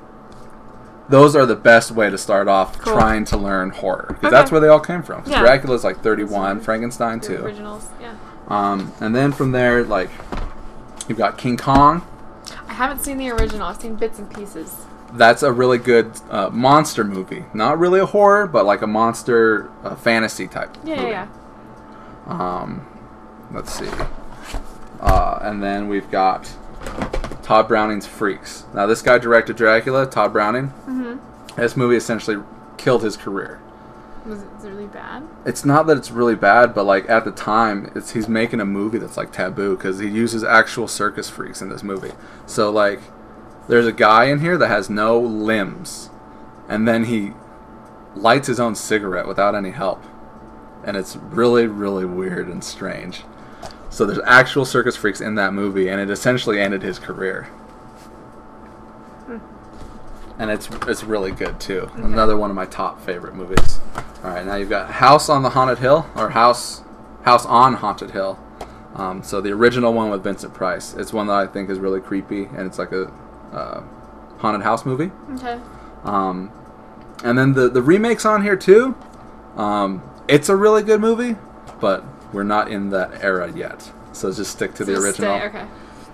those are the best way to start off
Cool.
trying to learn horror, because
Okay.
that's where they all came from. 'Cause
Yeah.
Dracula's like 31, Frankenstein
The
too.
originals. Yeah.
And then from there, like, you've got King Kong.
I haven't seen the original. I've seen bits and pieces.
that's a really good monster movie. Not really a horror, but like a monster fantasy type movie.
Yeah.
Let's see. And then we've got Todd Browning's Freaks. Now, this guy directed Dracula, Todd Browning.
Mm-hmm.
This movie essentially killed his career.
Was it really bad?
It's not that it's really bad, but like at the time, he's making a movie that's like taboo because he uses actual circus freaks in this movie. So like, there's a guy in here that has no limbs, and then he lights his own cigarette without any help, and it's really, really weird and strange. So there's actual circus freaks in that movie, and it essentially ended his career. And it's really good too. Okay. Another one of my top favorite movies. All right, now you've got House on the Haunted Hill, or House on Haunted Hill. So the original one with Vincent Price. It's one that I think is really creepy, and it's like a haunted house movie.
Okay.
And then the remakes on here too. It's a really good movie, but we're not in that era yet. So just stick to the original.
Okay.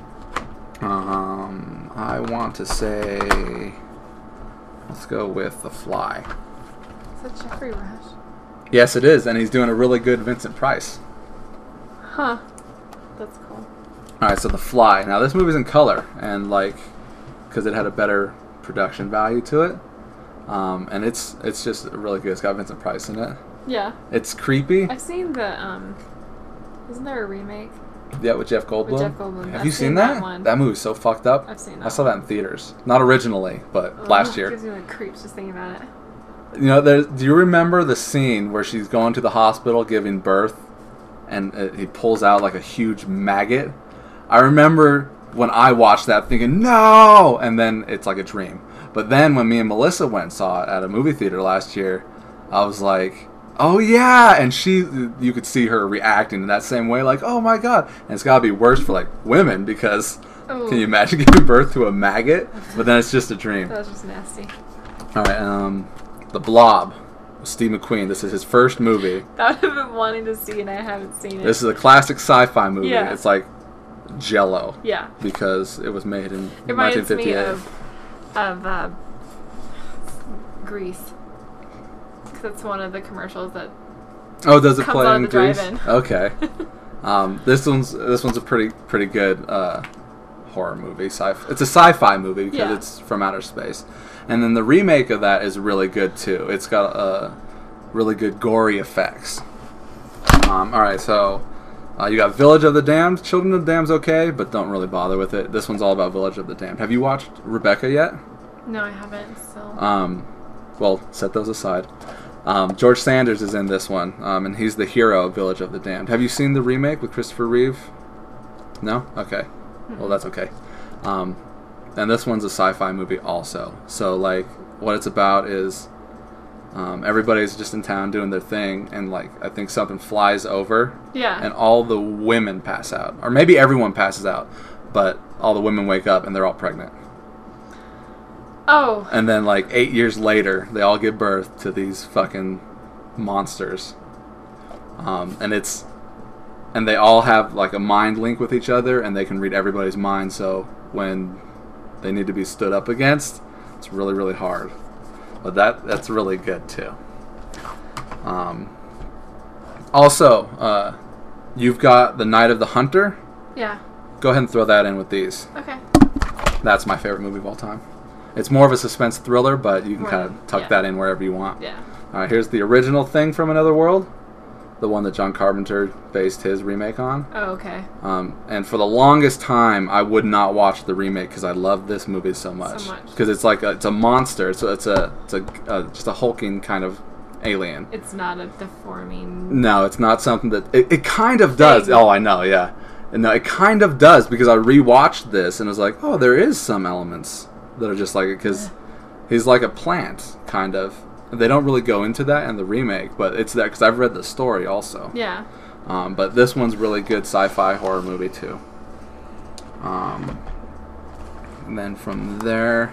I want to say, let's go with The Fly.
Is that Jeffrey Rush?
Yes, it is, and he's doing a really good Vincent Price.
Huh. That's cool.
All right, so The Fly. Now this movie's in color, and like, because it had a better production value to it, and it's just really good. It's got Vincent Price in it.
Yeah.
It's creepy.
I've seen the isn't there a remake?
Yeah, with Jeff Goldblum.
With Jeff Goldblum.
Have you seen that?
One.
That movie's so fucked up.
I've seen that.
I saw that in theaters. Not originally, but last year.
It gives me like creeps just thinking about it.
You know, do you remember the scene where she's going to the hospital giving birth, and he pulls out like a huge maggot? I remember when I watched that thinking, no! And then it's like a dream. But then when me and Melissa went and saw it at a movie theater last year, I was like, oh yeah! And you could see her reacting in that same way, like, oh my god! And it's gotta be worse for like women because can you imagine giving birth to a maggot? But then it's just a dream.
That was just nasty.
Alright, The Blob, Steve McQueen. This is his first movie.
That would have been wanting to see, and I haven't seen it.
This is a classic sci-fi movie.
Yeah.
It's like Jello.
Yeah.
Because it was made in
it reminds
1958.
me of Grease. Because that's one of the commercials that.
Oh, does it
comes
play
on
in
the
Grease?
drive-in.
Okay. This one's a pretty good horror movie. It's a sci-fi movie because it's from outer space. And then the remake of that is really good too. It's got really good gory effects. All right, so you got Village of the Damned. Children of the Damned's okay, but don't really bother with it. This one's all about Village of the Damned. Have you watched Rebecca yet?
No, I haven't. So.
Well, set those aside. George Sanders is in this one, and he's the hero of Village of the Damned. Have you seen the remake with Christopher Reeve? No? Okay. Well, that's okay. And this one's a sci-fi movie also. So, like, what it's about is everybody's just in town doing their thing, and, like, I think something flies over.
Yeah.
And all the women pass out. Or maybe everyone passes out, but all the women wake up and they're all pregnant.
Oh.
And then, like, 8 years later, they all give birth to these fucking monsters. And they all have, like, a mind link with each other, and they can read everybody's mind, so when they need to be stood up against, it's really, really hard. But that's really good, too. Also, you've got The Night of the Hunter.
Yeah.
Go ahead and throw that in with these.
Okay.
That's my favorite movie of all time. It's more of a suspense thriller, but you can kind of tuck that in wherever you want.
Yeah.
All right, here's the original Thing from Another World, the one that John Carpenter based his remake on.
Oh, okay.
And for the longest time, I would not watch the remake because I love this movie so much. Because it's like it's a monster, so it's just a hulking kind of alien.
It's not a deforming.
No, it's not something that it kind of does. Thing. Oh, I know, yeah. No, it kind of does because I rewatched this and was like, oh, there is some elements that are just like it because he's like a plant, kind of. They don't really go into that in the remake, but it's there because I've read the story also.
Yeah.
But this one's really good sci-fi horror movie too. And then from there,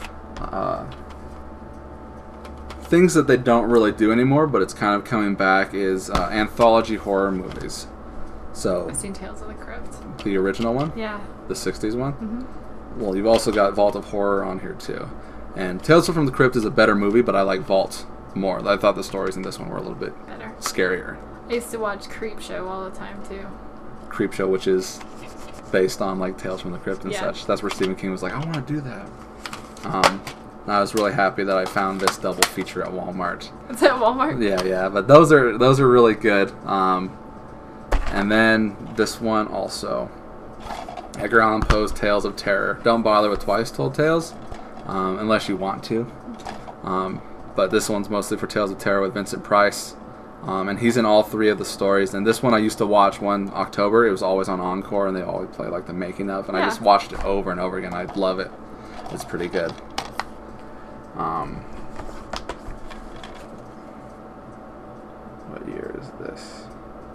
things that they don't really do anymore, but it's kind of coming back is anthology horror movies. So
I've seen Tales of the Crypt.
The original one?
Yeah.
The 60s one?
Mm-hmm.
Well, you've also got Vault of Horror on here too. And Tales from the Crypt is a better movie, but I like Vault more. I thought the stories in this one were a little bit
Better.
scarier.
I used to watch Creepshow all the time too.
Creepshow, which is based on like Tales from the Crypt and
Yeah.
such. That's where Stephen King was like, I want to do that. I was really happy that I found this double feature at Walmart.
It's at Walmart.
Yeah, but those are really good. And then this one also, Edgar Allan Poe's Tales of Terror. Don't bother with Twice Told Tales, unless you want to. But this one's mostly for Tales of Terror with Vincent Price. And he's in all 3 of the stories. And this one I used to watch one October. It was always on Encore, and they always play like the making of. And I
Yeah.
just watched it over and over again. I love it. It's pretty good. What year is this?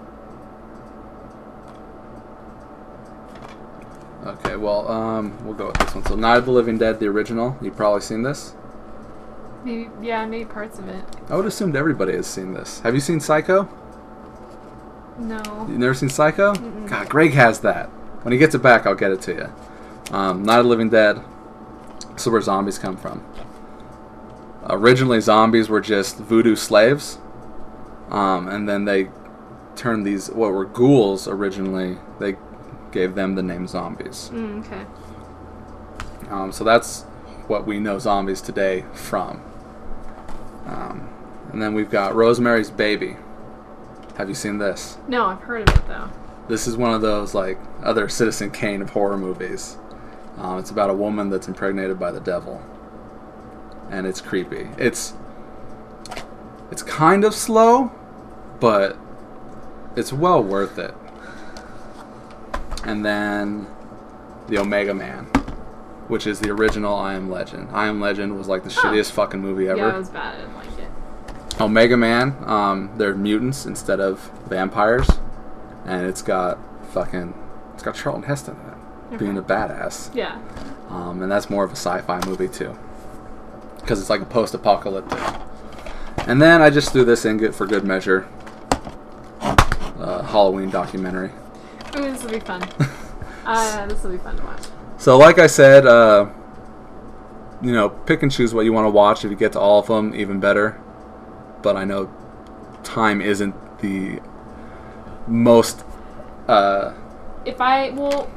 Okay, well, we'll go with this one. So, Night of the Living Dead, the original. You've probably seen this.
Maybe parts of it.
I would assume everybody has seen this. Have you seen Psycho?
No.
You've never seen Psycho? God, Greg has that. When he gets it back, I'll get it to you. Night of the Living Dead. So where zombies come from. Originally, zombies were just voodoo slaves. And then they turned these, what were ghouls originally, they gave them the name zombies.
Okay.
So that's what we know zombies today from. And then we've got Rosemary's Baby. Have you seen this?
No, I've heard of it though.
This is one of those like other Citizen Kane of horror movies. It's about a woman that's impregnated by the devil, and it's creepy. It's kind of slow, but it's well worth it. And then the Omega Man, which is the original I Am Legend. I Am Legend was like the shittiest fucking movie ever.
Yeah, it was bad. I didn't like it.
Omega Man, they're mutants instead of vampires, and it's got Charlton Heston in it, being a badass.
Yeah.
And that's more of a sci-fi movie too, because it's like a post-apocalyptic. And then I just threw this in for good measure. Halloween documentary.
Ooh, this will be fun. This will be fun to watch.
So like I said, pick and choose what you want to watch. If you get to all of them, even better. But I know time isn't the most...
If I'm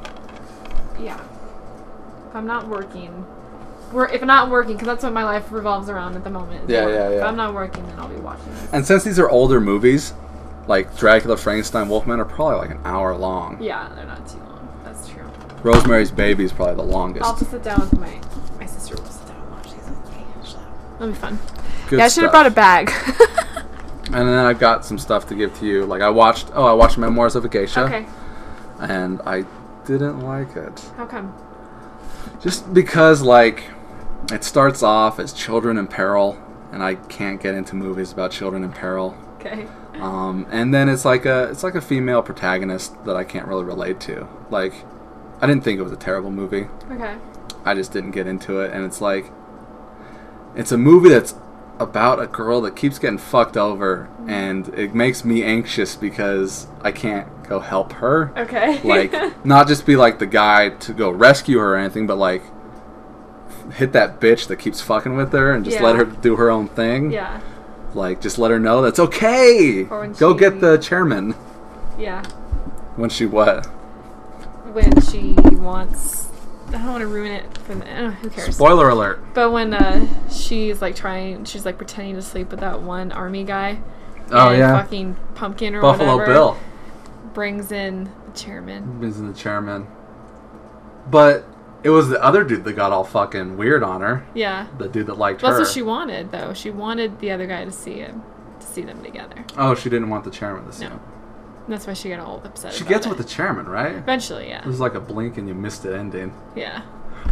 not working... If I'm not working, because that's what my life revolves around at the moment.
Yeah.
If I'm not working, then I'll be watching this.
And since these are older movies, like Dracula, Frankenstein, Wolfman are probably like an hour long.
Yeah, they're not too long. That's true.
Rosemary's Baby is probably the longest.
I'll just sit down with my sister. Will sit down and watch these with me. That'll be fun.
Good
I should have
stuff.
brought a bag.
And then I've got some stuff to give to you. Like I watched Memoirs of a Geisha.
Okay.
And I didn't like it.
How come?
Just because like it starts off as children in peril, and I can't get into movies about children in peril.
Okay.
And then it's like a female protagonist that I can't really relate to. Like, I didn't think it was a terrible movie.
Okay.
I just didn't get into it, and it's like, it's a movie that's about a girl that keeps getting fucked over, and it makes me anxious because I can't go help her.
Okay.
Like, not just be like the guy to go rescue her or anything, but like hit that bitch that keeps fucking with her and just let her do her own thing.
Yeah.
Like, just let her know that's okay.
Or when
Go
she-
get the chairman.
Yeah.
When she what?
When she wants... I don't want to ruin it for the... who cares?
Spoiler alert.
But when she's like pretending to sleep with that one army guy.
Oh,
and
yeah.
fucking Pumpkin or
Buffalo
whatever.
Bill.
Brings in the chairman.
Is the chairman. But it was the other dude that got all fucking weird on her.
Yeah.
The dude that liked
Well,
her.
that's what she wanted, though. She wanted the other guy to see them together.
Oh, she didn't want the chairman to see
No.
him.
And that's why she got all upset.
She
about
gets
it.
with the chairman, right?
Eventually, yeah.
It was like a blink and you missed it ending.
Yeah.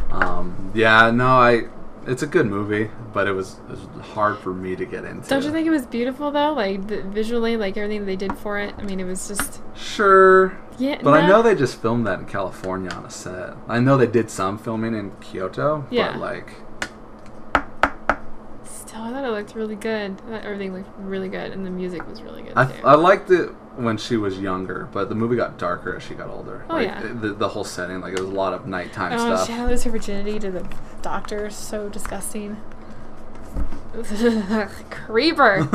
It's a good movie, but it was hard for me to get into.
Don't you think it was beautiful though? Like visually, like everything they did for it. I mean, it was just
Sure.
yeah.
But I know they just filmed that in California on a set. I know they did some filming in Kyoto,
Yeah.
but like
still thought it looked really good. I thought everything looked really good, and the music was really good, too.
I liked it when she was younger, but the movie got darker as she got older.
Oh,
like,
yeah.
The whole setting, like, it was a lot of nighttime
Oh,
stuff.
she had to lose her virginity to the doctor. So disgusting. Creeper.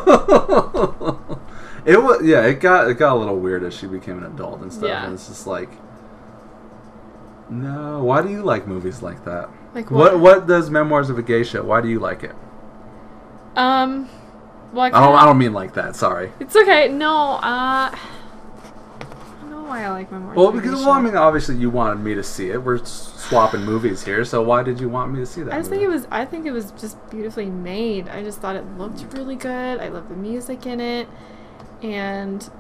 It was, yeah, it got a little weird as she became an adult and stuff.
Yeah.
And it's just like, no, why do you like movies like that?
Like what?
What does Memoirs of a Geisha? Why do you like it?
Well,
I don't mean like that. Sorry.
It's okay. No, I don't know why I like Memoirs.
Well,
of a
because
Geisha.
I mean, obviously you wanted me to see it. We're swapping movies here, so why did you want me to see that?
I just think it was just beautifully made. I just thought it looked really good. I love the music in it, and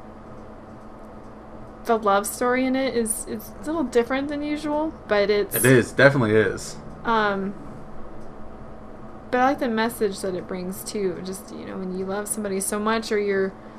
the love story in it is a little different than usual, but
it is, definitely is.
But I like the message that it brings too. Just, you know, when you love somebody so much, or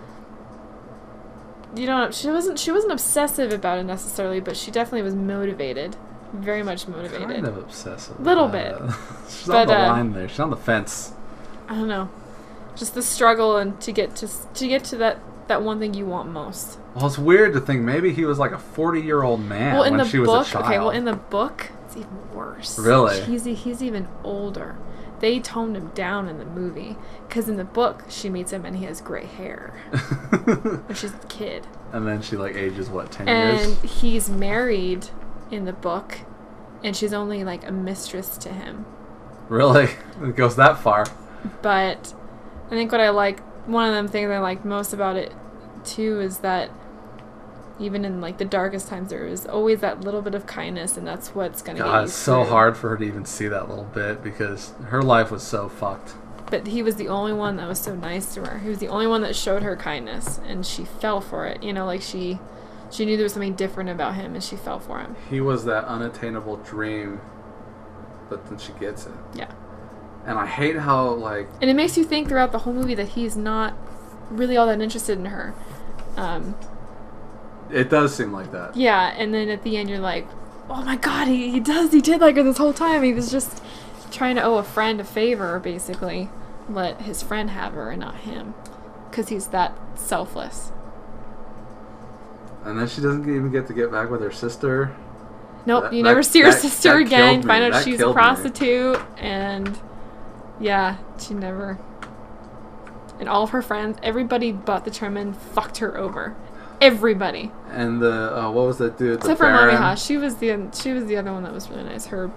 she wasn't obsessive about it necessarily, but she definitely was motivated, very much motivated.
Kind of obsessive.
Little bit.
She's
But,
on the line there. She's on the fence.
I don't know, just the struggle and to get to that one thing you want most.
Well, it's weird to think maybe he was like a 40-year-old man
Well, in
when
the
she
book,
was a child.
okay. Well, in the book, it's even worse.
Really?
He's even older. They toned him down in the movie because in the book she meets him and he has gray hair when she's a kid.
And then she like ages 10
And
years?
he's married in the book, and she's only like a mistress to him.
Really? It goes that far.
But I think one of them things I liked most about it too is that even in like the darkest times there is always that little bit of kindness, and that's what's gonna get you
It's so
through.
hard for her to even see that little bit because her life was so fucked.
But he was the only one that was so nice to her. He was the only one that showed her kindness, and she fell for it. You know, like she knew there was something different about him, and she fell for him.
He was that unattainable dream, but then she gets it.
Yeah.
And I hate how, like...
And it makes you think throughout the whole movie that he's not really all that interested in her.
It does seem like that.
Yeah, and then at the end you're like, oh my god, he did like her this whole time. He was just trying to owe a friend a favor, basically. Let his friend have her and not him. Because he's that selfless.
And then she doesn't even get to get back with her sister.
Nope, you never see her sister
that
again.
killed me.
Find out
That
she's a
killed me.
prostitute, and yeah, she never. And all of her friends, everybody but the Truman fucked her over. Everybody.
And the what was that dude?
Except
the
for Mommy
Baron?
Ha. She was the other one that was really nice. Her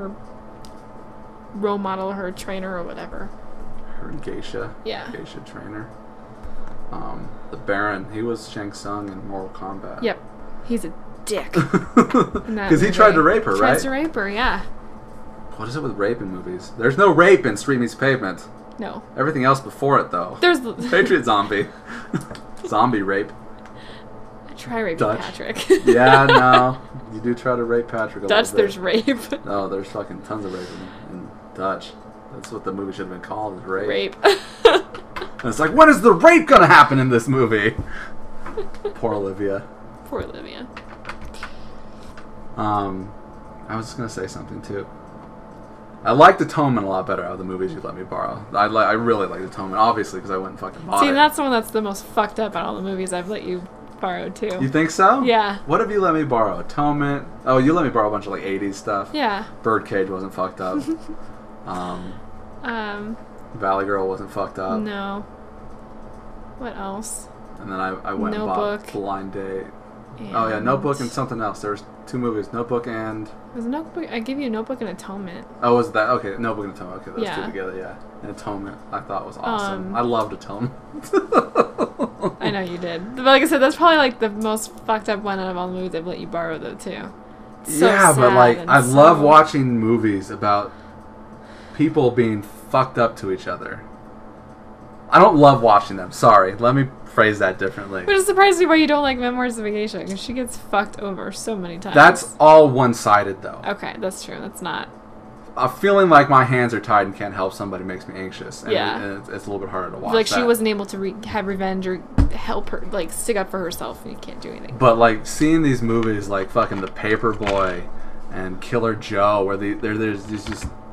role model, her trainer or whatever.
Her geisha.
Yeah.
Geisha trainer. The Baron. He was Shang Tsung in Mortal Kombat.
Yep. He's a dick.
Because he tried to rape her, right?
Tries to rape her, yeah.
What is it with rape in movies? There's no rape in Street Meets Pavement.
No.
Everything else before it, though.
There's
Patriot Zombie. Zombie rape.
try raping
Dutch.
Patrick.
Yeah, no. You do try to rape Patrick a
Dutch,
little bit.
there's rape.
No, there's fucking tons of rape in Dutch. That's what the movie should have been called, is rape.
Rape.
And it's like, when is the rape gonna happen in this movie? Poor Olivia.
Poor Olivia.
I was just gonna say something too. I liked Atonement a lot better out of the movies you let me borrow. I really liked Atonement, obviously, because I wouldn't fucking bought
See,
it.
that's the one that's the most fucked up out of all the movies I've let you borrow too.
You think so?
Yeah.
What have you let me borrow? Atonement. Oh, you let me borrow a bunch of like 80s stuff.
Yeah.
Birdcage wasn't fucked up. Valley Girl wasn't fucked up.
No. What else?
And then I went and
Notebook.
bought Blind Date. Oh yeah, Notebook and something else. There was two movies, Notebook and...
Was Notebook? I gave you a Notebook and Atonement.
Oh, was that? Okay, Notebook and Atonement. Okay, those
Yeah.
two together, yeah. And Atonement, I thought was awesome.
Um,
I loved Atonement.
I know you did. But like I said, that's probably like the most fucked up one out of all the movies I've let you borrow though too. So
yeah, but
sad
like,
and
I love
so-
watching movies about people being fucked up to each other. I don't love watching them. Sorry, let me phrase that differently.
Which is surprising why you don't like Memoirs of a Geisha, because she gets fucked over so many times.
That's all one-sided, though.
okay. That's true. That's not.
Feeling like my hands are tied and can't help somebody makes me anxious. And
Yeah.
and it's a little bit harder to watch.
Like she
that.
wasn't able to have revenge or help her, like stick up for herself, and you can't do anything.
But like seeing these movies like fucking The Paperboy and Killer Joe, where there's these just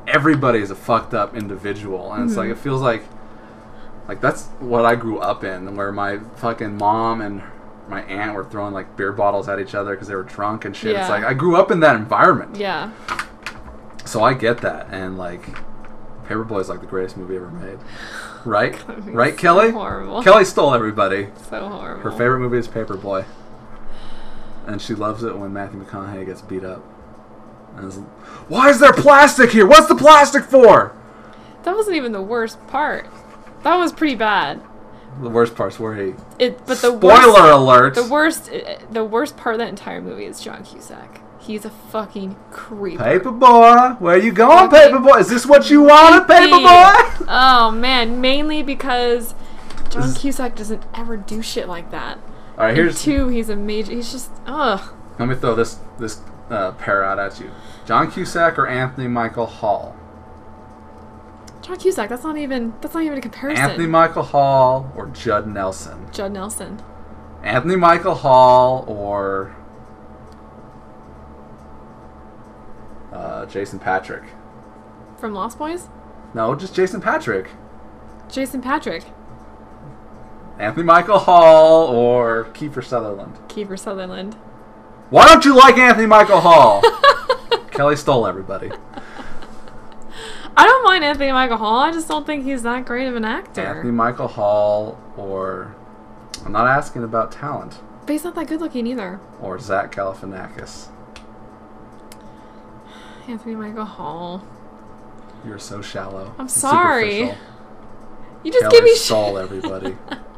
everybody is a fucked up individual, and it's like it feels like that's what I grew up in, where my fucking mom and my aunt were throwing like beer bottles at each other because they were drunk and shit.
Yeah.
It's like I grew up in that environment,
Yeah.
so I get that. And like Paperboy is like the greatest movie ever made, right? Right,
So
Kelly?
horrible.
Kelly stole everybody.
So horrible.
Her favorite movie is Paperboy, and she loves it when Matthew McConaughey gets beat up. And it's, why is there plastic here? What's the plastic for?
That wasn't even the worst part. That was pretty bad.
The worst part's where he.
But the
Spoiler alert!
The worst part of that entire movie is John Cusack. He's a fucking creep.
Paperboy, where you going,
Fucking
Paperboy? Is this what you wanted, Paperboy?
Oh man, mainly because John Cusack doesn't ever do shit like that.
All right, here's.
He's a major. He's just ugh.
Let me throw this pair out at you: John Cusack or Anthony Michael Hall.
John Cusack. That's not even a comparison.
Anthony Michael Hall or Judd Nelson.
Judd Nelson.
Anthony Michael Hall or Jason Patrick.
From Lost Boys.
No, just Jason Patrick.
Jason Patrick.
Anthony Michael Hall or Kiefer Sutherland.
Kiefer Sutherland.
Why don't you like Anthony Michael Hall? Kelly stole everybody.
I don't mind Anthony Michael Hall. I just don't think he's that great of an actor.
Anthony Michael Hall or... I'm not asking about talent.
But he's not that good looking either.
Or Zach Galifianakis.
Anthony Michael Hall.
You're so shallow.
I'm
and
sorry.
superficial.
You just
Kelly
give me
stole everybody.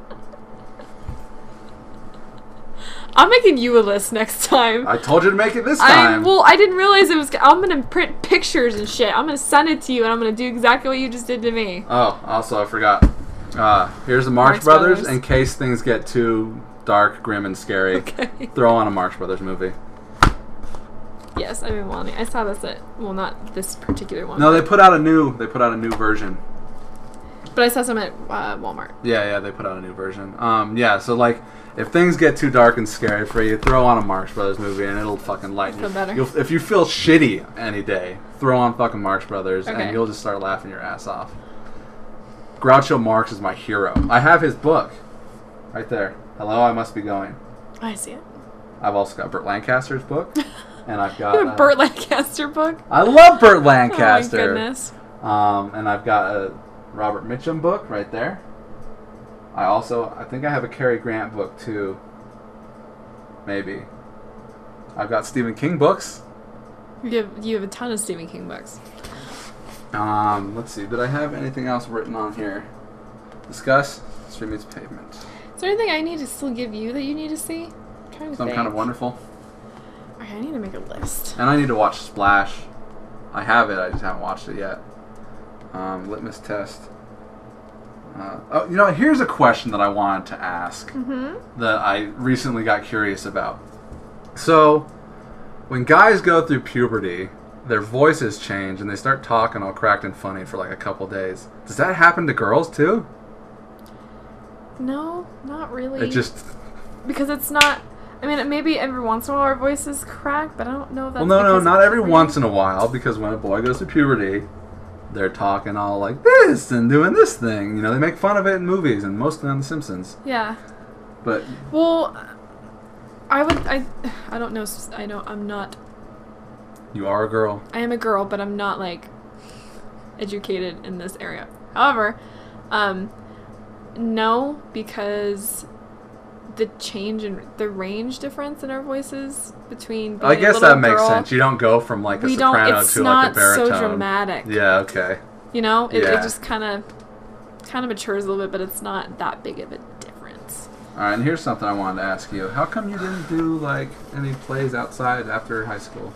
I'm making you a list next time.
I told you to make it this time.
I didn't realize it was. I'm gonna print pictures and shit. I'm gonna send it to you, and I'm gonna do exactly what you just did to me.
Oh, also I forgot. Here's the Marx Brothers. In case things get too dark, grim, and scary,
Okay.
throw on a Marx Brothers movie.
Yes, I've been wanting. I saw this at not this particular one.
No, they put out a new version.
But I saw some at Walmart.
Yeah, they put out a new version. So like, if things get too dark and scary for you, throw on a Marx Brothers movie and it'll fucking lighten you.
Feel better.
If you feel shitty any day, throw on fucking Marx Brothers
Okay.
and you'll just start laughing your ass off. Groucho Marx is my hero. I have his book right there. Hello, I Must Be Going.
I see it.
I've also got Burt Lancaster's book, and I've got
You have a Burt Lancaster book.
I love Burt Lancaster.
Oh my goodness.
And I've got a Robert Mitchum book right there. I think I have a Cary Grant book too. Maybe. I've got Stephen King books.
You have a ton of Stephen King books.
Let's see. Did I have anything else written on here? Discuss Street Meets Pavement.
Is there anything I need to still give you that you need to see? I'm trying to
Some
think.
Kind of Wonderful.
Okay, I need to make a list.
And I need to watch Splash. I have it. I just haven't watched it yet. Litmus Test. Here's a question that I wanted to ask that I recently got curious about. So, when guys go through puberty, their voices change and they start talking all cracked and funny for like a couple days. Does that happen to girls too?
No, not really.
It just...
Because it's not... I mean, maybe every once in a while our voices crack, but I don't know if that's
Well, no,
because
not
of
every
puberty.
once in a while, because when a boy goes through puberty, they're talking all like this and doing this thing. You know, they make fun of it in movies and mostly on The Simpsons.
Yeah.
But
Well, I don't know. I'm not...
you are a girl.
I am a girl, but I'm not, like, educated in this area. However, no, because the change in the range difference in our voices between being
I guess
a little
that makes
girl,
sense. You don't go from like a
we don't.
soprano
It's
to
not
like a baritone.
so dramatic.
Yeah, okay.
You know, it
Yeah.
just kind of matures a little bit, but it's not that big of a difference.
All right, and here's something I wanted to ask you. How come you didn't do like any plays outside after high school?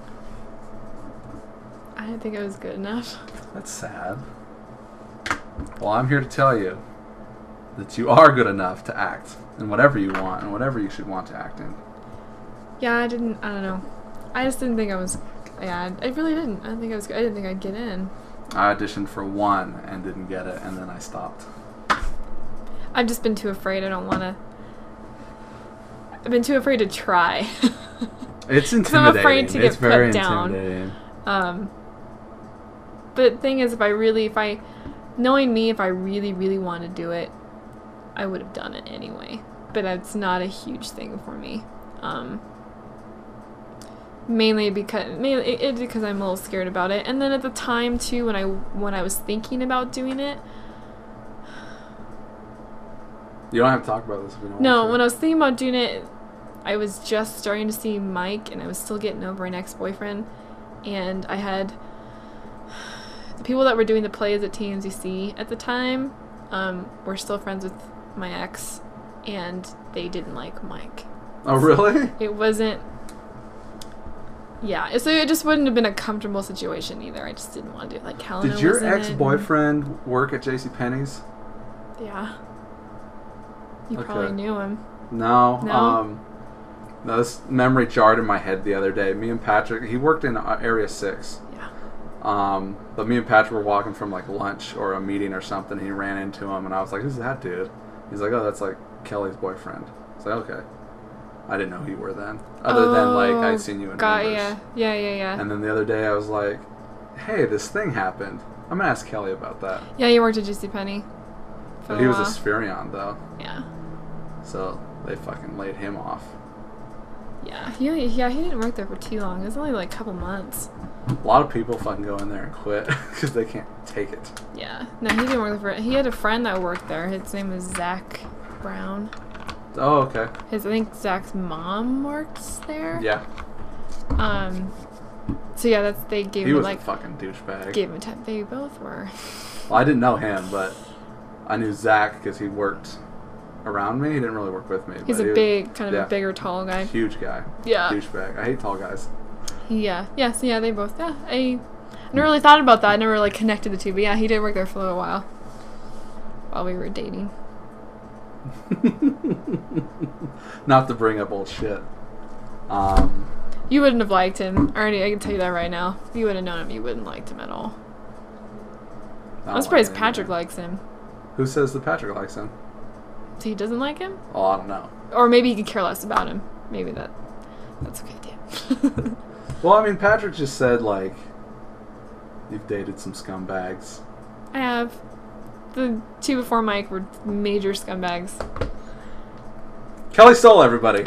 I didn't think I was good enough.
That's sad. Well, I'm here to tell you that you are good enough to act in whatever you want and whatever you should want to act in.
Yeah, I don't know. I just didn't think I was... Yeah, I really didn't. I didn't think I was good. I didn't think I'd get in.
I auditioned for one and didn't get it, and then I stopped.
I've just been too afraid. I don't want to... I've been too afraid to try.
It's
'Cause
intimidating.
I'm afraid to get
it's very
put down.
intimidating.
But the thing is, knowing me, if I really, really want to do it, I would have done it anyway. But that's not a huge thing for me. Mainly because I'm a little scared about it. And then at the time too, when I was thinking about doing it.
You don't have to talk about this if you don't
No,
want to.
when I was thinking about doing it, I was just starting to see Mike, and I was still getting over an ex-boyfriend. And I had the people that were doing the plays at TMZC at the time were still friends with my ex, and they didn't like Mike.
Oh, really?
It wasn't. Yeah, so it just wouldn't have been a comfortable situation either. I just didn't want to do it. Like Helena
Did your
was in it,
ex-boyfriend work at JCPenney's?
Yeah. You
Okay.
probably knew him.
No.
No?
No, this memory jarred in my head the other day. Me and Patrick, he worked in Area 6.
Yeah.
But me and Patrick were walking from like lunch or a meeting or something. And he ran into him, and I was like, "Who's that dude?" He's like, "Oh, that's like Kelly's boyfriend." I was like, "Okay." I didn't know who you were then, other than like I'd seen you in numbers.
Yeah.
And then the other day I was like, "Hey, this thing happened. I'm gonna ask Kelly about that."
Yeah, you worked at JCPenney.
But he was a Spherion though,
Yeah.
so they fucking laid him off.
Yeah. He didn't work there for too long. It was only like a couple months.
A lot of people fucking go in there and quit because they can't take it.
Yeah. No, he didn't work there. He had a friend that worked there. His name was Zach Brown.
Oh, okay.
I think Zach's mom works there.
Yeah,
So yeah, they gave
he
him
was
like
a fucking douchebag.
gave him a time. They both were.
Well, I didn't know him, but I knew Zach because he worked around me. He didn't really work with me.
He's
but
a
he
big, kind of
yeah.
a bigger, tall guy.
huge guy.
Yeah.
Douchebag. I hate tall guys.
Yeah. Yeah. So yeah, they both. Yeah. I never really thought about that. I never like connected the two. But yeah, he did work there for a little while. While we were dating.
Not to bring up old shit.
You wouldn't have liked him. I can tell you that right now. If you would have known him, you wouldn't liked him at all. I'm surprised Patrick likes him.
Who says that Patrick likes him?
So he doesn't like him?
Oh, I don't know.
Or maybe he could care less about him. Maybe that's okay too.
Well, I mean, Patrick just said, like, you've dated some scumbags.
I have. The two before Mike were major scumbags.
Kelly stole everybody.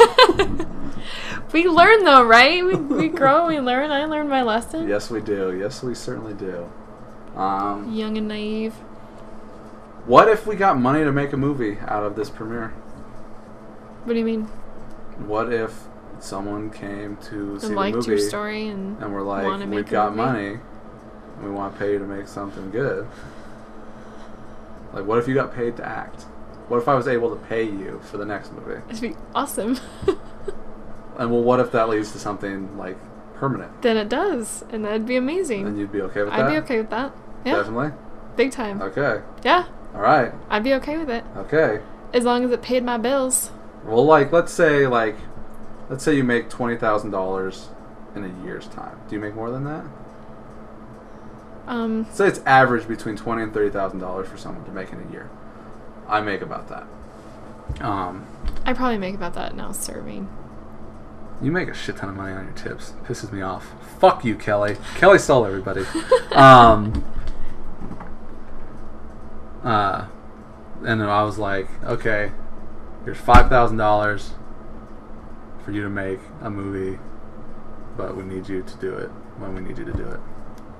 We learn though, right? We grow, we learn. I learned my lesson.
Yes, we do. Yes, we certainly do.
Young and naive.
What if we got money to make a movie out of this premiere?
What do you mean?
What if someone came to see
And
the
liked
movie
your story and
we're
wanna
like,
make
we've
a
got
movie?"
money and we want to pay you to make something good? Like, what if you got paid to act? What if I was able to pay you for the next movie?
It'd be awesome.
And well, what if that leads to something like permanent?
Then it does, and that'd be amazing.
And you'd be okay with that?
I'd be okay with that. Yeah,
Definitely?
big time.
Okay.
Yeah,
All right.
I'd be okay with it
Okay.
as long as it paid my bills.
Well, like, let's say you make $20,000 in a year's time. Do you make more than that? Say it's average between $20,000 and $30,000 for someone to make in a year. I make about that.
I probably make about that now serving.
You make a shit ton of money on your tips. Pisses me off. Fuck you, Kelly. Kelly stole everybody. And then I was like, okay, here's $5,000 for you to make a movie, but we need you to do it when we need you to do it.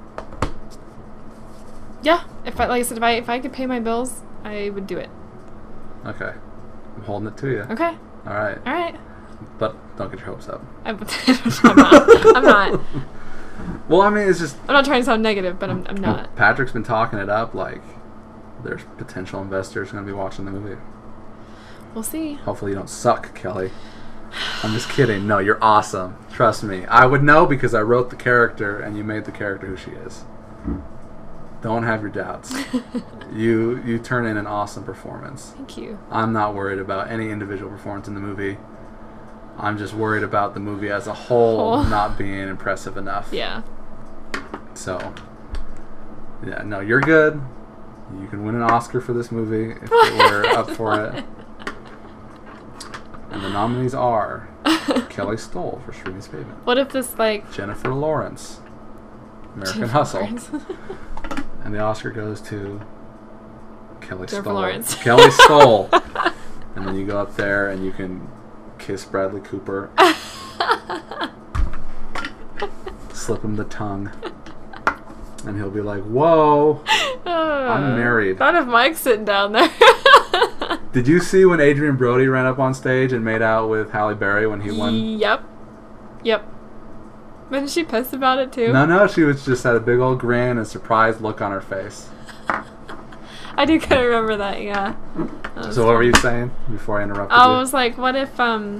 Yeah, like I said, if I could pay my bills, I would do it.
Okay. I'm holding it to you.
Okay.
All right.
All right.
But don't get your hopes up.
I'm not. I'm not.
Well, I mean, it's just...
I'm not trying to sound negative, but I'm not.
Patrick's been talking it up like there's potential investors going to be watching the movie.
We'll see.
Hopefully you don't suck, Kelly. I'm just kidding. No, you're awesome. Trust me. I would know because I wrote the character and you made the character who she is. Don't have your doubts. You turn in an awesome performance.
Thank you.
I'm not worried about any individual performance in the movie. I'm just worried about the movie as a whole not being impressive enough.
Yeah.
So, yeah, no, you're good. You can win an Oscar for this movie if we're up for it. And the nominees are Kelly Stoll for Shrewdness Pavement,
What if this, like...
Jennifer Lawrence American
Jennifer
Hustle.
Lawrence.
And the Oscar goes to Kelly
Jennifer
Stoll.
Lawrence.
Kelly Stoll. And then you go up there and you can kiss Bradley Cooper. Slip him the tongue. And he'll be like, whoa, I'm married.
Thought of Mike sitting down there.
Did you see when Adrian Brody ran up on stage and made out with Halle Berry when he won?
Yep. Wasn't she pissed about it too?
No, she was just had a big old grin and surprised look on her face.
I do kind of remember that, yeah. That
So what were you saying before I interrupted you?
I was like, what if,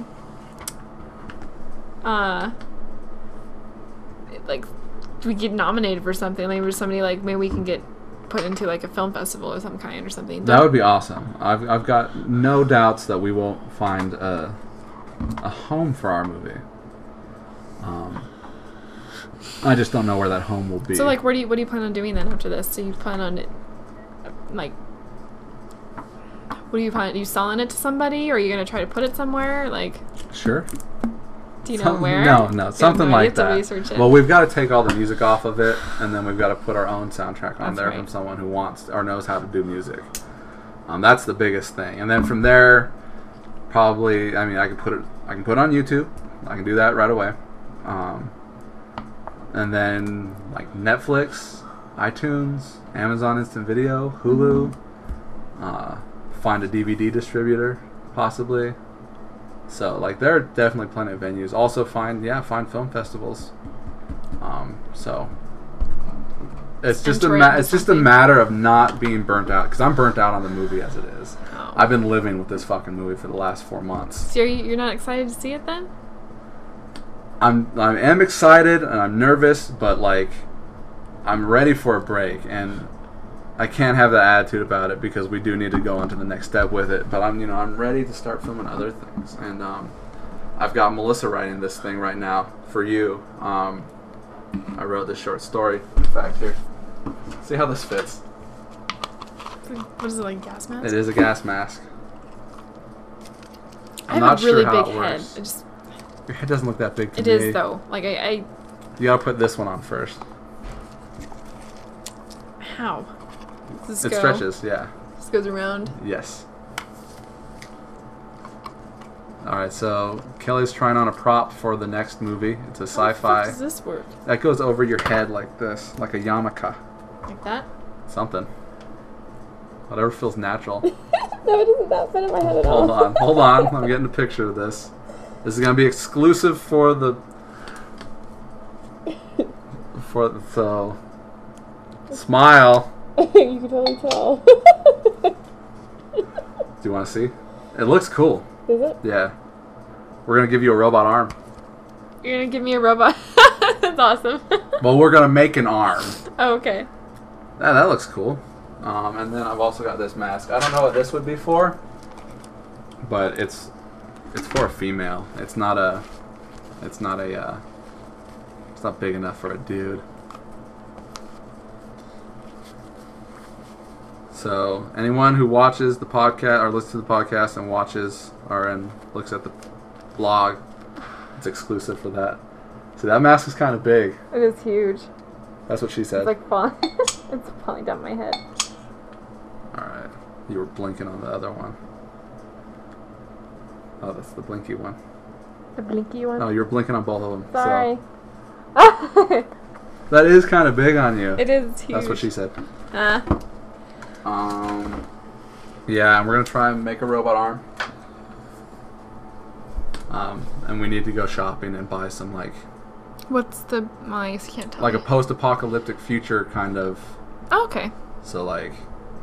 like, we get nominated for something, like, or somebody, like, maybe we can get put into, like, a film festival of some kind or something.
That would be awesome. I've got no doubts that we won't find a home for our movie. I just don't know where that home will be.
So, like, what do you plan on doing then after this? So you plan on, like, what do you plan? Are you selling it to somebody, or are you gonna try to put it somewhere? Like,
Sure.
do you know where?
No, something like that.
Research it.
Well, we've got to take all the music off of it, and then we've got to put our own soundtrack on
That's
there
right.
from someone who wants or knows how to do music. That's the biggest thing, and then from there, probably, I mean, I can put it on YouTube. I can do that right away. And then like Netflix, iTunes, Amazon Instant Video, Hulu. Find a DVD distributor, possibly. So like there are definitely plenty of venues. Also find film festivals. So it's just a matter of not being burnt out, because I'm burnt out on the movie as it is.
Oh.
I've been living with this fucking movie for the last 4 months.
So you're not excited to see it then?
I am excited and I'm nervous, but like I'm ready for a break, and I can't have that attitude about it because we do need to go on to the next step with it. But I'm ready to start filming other things, and I've got Melissa writing this thing right now for you. I wrote this short story. In fact, here, see how this fits.
What is it, like, gas mask?
It is a gas mask.
I have a really big head.
Your head doesn't look that big to
It
me.
is though. Like I.
You gotta put this one on first.
How? Does
It
this go?
stretches, yeah.
This goes around.
Yes. Alright, so Kelly's trying on a prop for the next movie. It's a
How
sci-fi.
does this work?
That goes over your head like this, like a yarmulke.
Like that?
Something. Whatever feels natural.
No, it doesn't that fit in my head at all.
Hold on. I'm getting a picture of this. This is gonna be exclusive for the. So. Smile.
You can totally tell.
Do you want to see? It looks cool.
Is it?
Yeah. We're gonna give you a robot arm.
You're gonna give me a robot? That's awesome.
Well, we're gonna make an arm.
Oh, okay.
Yeah, that looks cool. And then I've also got this mask. I don't know what this would be for, but it's for a female. It's not big enough for a dude. So anyone who watches the podcast or listens to the podcast and watches and looks at the blog, it's exclusive for that. See, that mask is kind of big.
It is huge.
That's what she said.
It's like falling. It's falling down my head.
Alright. You were blinking on the other one. Oh, that's the blinky one.
The blinky one?
Oh, you were blinking on both of them.
Sorry.
So. That is kind of big on you.
It is huge.
That's what she said.
Uh,
Yeah, and we're going to try and make a robot arm. And we need to go shopping and buy some, like...
what's the... I guess you can't tell
like
me.
a post-apocalyptic future kind of...
Oh, okay.
So, like...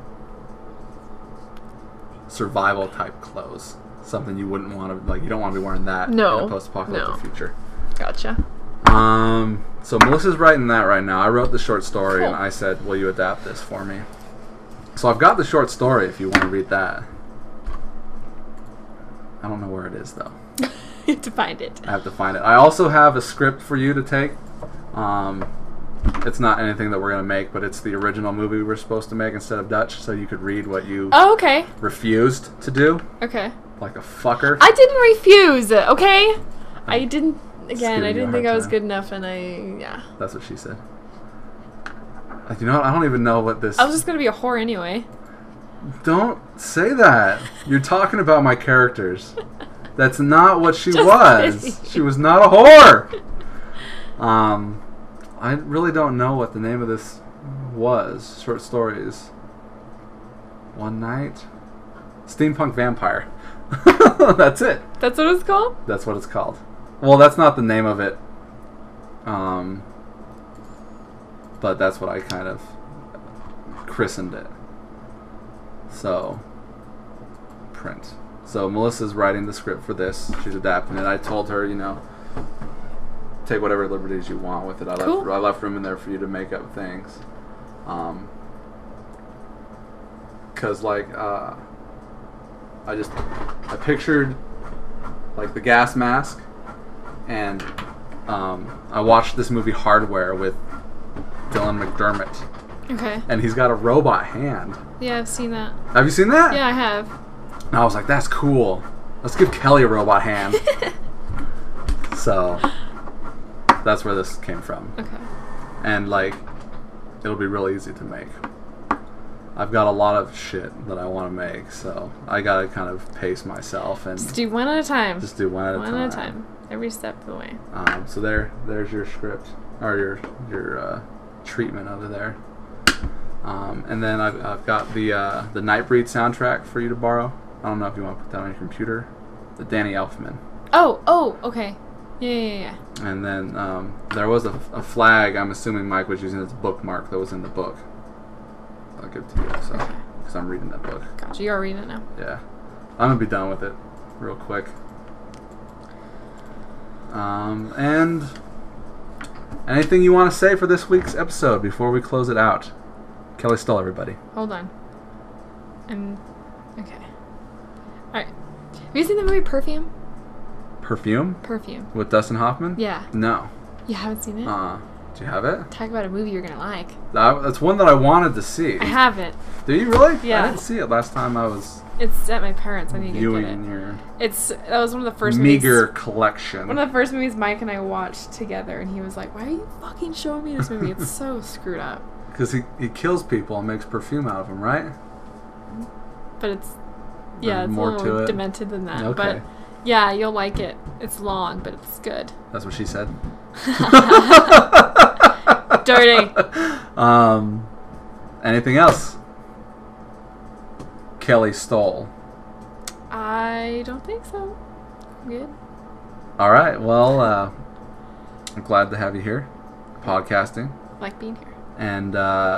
survival type clothes. Something you wouldn't want to... like, you don't want to be wearing that in a post-apocalyptic future.
Gotcha.
So Melissa's writing that right now. I wrote the short story,
Cool.
and I said, will you adapt this for me? So I've got the short story if you want to read that. I don't know where it is, though.
You have to find it.
I have to find it. I also have a script for you to take. It's not anything that we're going to make, but it's the original movie we were supposed to make instead of Dutch, so you could read what you
Oh, okay.
refused to do.
Okay.
Like a fucker.
I didn't refuse, okay? I didn't... Again,
giving
I
you a
didn't think
hard
I was
time.
good enough, and yeah.
That's what she said. You know what? I don't even know what this...
I was just gonna be a whore anyway.
Don't say that. You're talking about my characters. That's not what she
Just
was.
kidding.
She was not a whore. I really don't know what the name of this was. Short stories. One Night? Steampunk Vampire. That's it.
That's what it's called?
That's what it's called. Well, that's not the name of it. But that's what I kind of christened it. So, print. So Melissa's writing the script for this. She's adapting it. I told her, you know, take whatever liberties you want with it.
Cool.
I left room in there for you to make up things. Cause like I pictured like the gas mask, and I watched this movie Hardware with Dylan McDermott,
Okay.
and he's got a robot hand.
Yeah, I've seen that.
Have you seen that?
Yeah, I have.
And I was like, that's cool. Let's give Kelly a robot hand. So that's where this came from.
Okay.
And like, it'll be real easy to make. I've got a lot of shit that I want to make, so I gotta kind of pace myself and
Just do one at a time.
just do one at a time.
One at a time. Every step of the way.
So there's your script, or your treatment over there. And then I've got the Nightbreed soundtrack for you to borrow. I don't know if you want to put that on your computer. The Danny Elfman.
Oh, okay. Yeah.
And then there was a flag. I'm assuming Mike was using as a bookmark that was in the book. I'll give it to you, so because I'm reading that book.
Gotcha. You are reading it now.
Yeah, I'm gonna be done with it real quick. And anything you want to say for this week's episode before we close it out? Kelly Stoll, everybody.
Hold on. Okay. Alright. Have you seen the movie Perfume?
Perfume
Perfume.
with Dustin Hoffman?
Yeah.
No.
You haven't seen it?
Do you have it?
Talk about a movie you're gonna like.
That's one that I wanted to see.
I have it.
Do you really?
Yeah.
I didn't see it last time I was
It's at my parents. I need to get
viewing
it.
your
That was one of the first
meager
movies.
collection.
One of the first movies Mike and I watched together, and he was like, "Why are you fucking showing me this movie? It's so screwed up."
Because he kills people and makes perfume out of them, right?
But it's
There's
it's
more
a little
to it?
demented than that.
Okay.
But yeah, you'll like it. It's long, but it's good.
That's what she said.
Dirty.
Anything else? Kelly Stoll.
I don't think so. Good.
All right. Well, I'm glad to have you here, podcasting.
Like being here.
And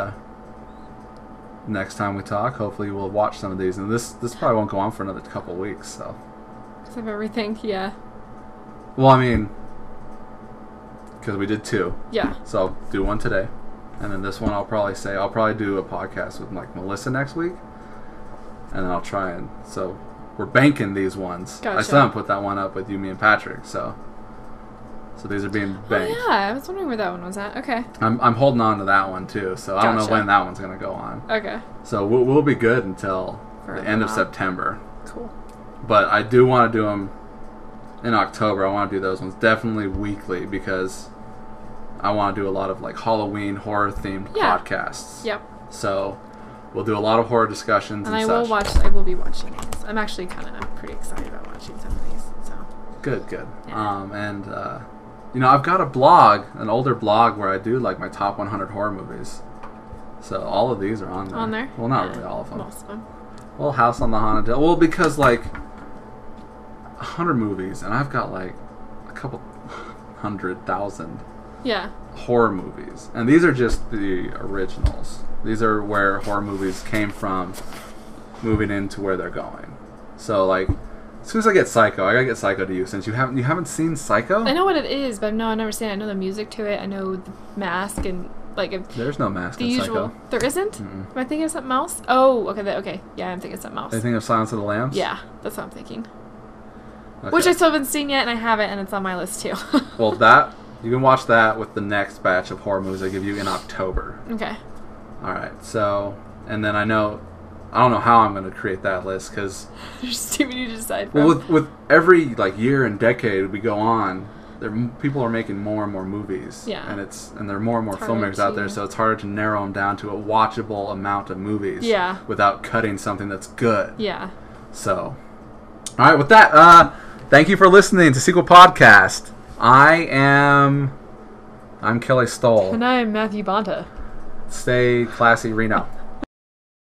next time we talk, hopefully we'll watch some of these. And this probably won't go on for another couple of weeks. So.
Because of everything, yeah.
Well, I mean, because we did 2.
Yeah.
So I'll do one today. And then this one I'll probably do a podcast with like Melissa next week. And then I'll try and, so we're banking these ones.
Gotcha.
I still haven't put that one up with you, me, and Patrick. So these are being banked.
Oh, yeah, I was wondering where that one was at. Okay.
I'm holding on to that one too. So I don't know
Gotcha.
when that one's going to go on.
Okay.
So we'll be good until
For
the
a
end of
while.
September.
Cool.
But I do want to do them in October. I want to do those ones definitely weekly because I want to do a lot of like Halloween horror themed
Yeah.
podcasts.
Yep.
So we'll do a lot of horror discussions and,
And
such.
I will be watching these. I'm actually I'm pretty excited about watching some of these. So.
Good.
Yeah.
You know, I've got a blog, an older blog where I do like my top 100 horror movies. So all of these are on there.
On there?
Well, not
Yeah,
really all of them.
Most of them.
Well, House on the Haunted Hill. Well, because like 100 movies, and I've got like a couple 100,000
Yeah.
horror movies, and these are just the originals. These are where horror movies came from, moving into where they're going. So like, as soon as I get Psycho, I gotta get Psycho to you since you haven't seen Psycho.
I know what it is, but no, I've never seen it. I know the music to it. I know the mask and like
There's no mask
the
in
usual.
Psycho.
There isn't?
Mm-mm.
Am I thinking of something else? Oh, okay. Okay. Yeah, I'm thinking of something else.
Anything of Silence of the Lambs?
Yeah, that's what I'm thinking.
Okay.
Which I still haven't seen yet, and I have it, and it's on my list too.
Well, that you can watch that with the next batch of horror movies I give you in October.
Okay.
All right. So, and then I don't know how I'm going to create that list because
There's too many to decide from.
well, with every like year and decade we go on, people are making more and more movies.
Yeah.
And there are more and more
Harder
filmmakers out there,
to-
so it's harder to narrow them down to a watchable amount of movies.
Yeah.
Without cutting something that's good.
Yeah.
So, all right, with that, thank you for listening to Sequel Podcast. I'm Kelly Stoll.
And I'm Matthew Bonta.
Stay classy, Reno.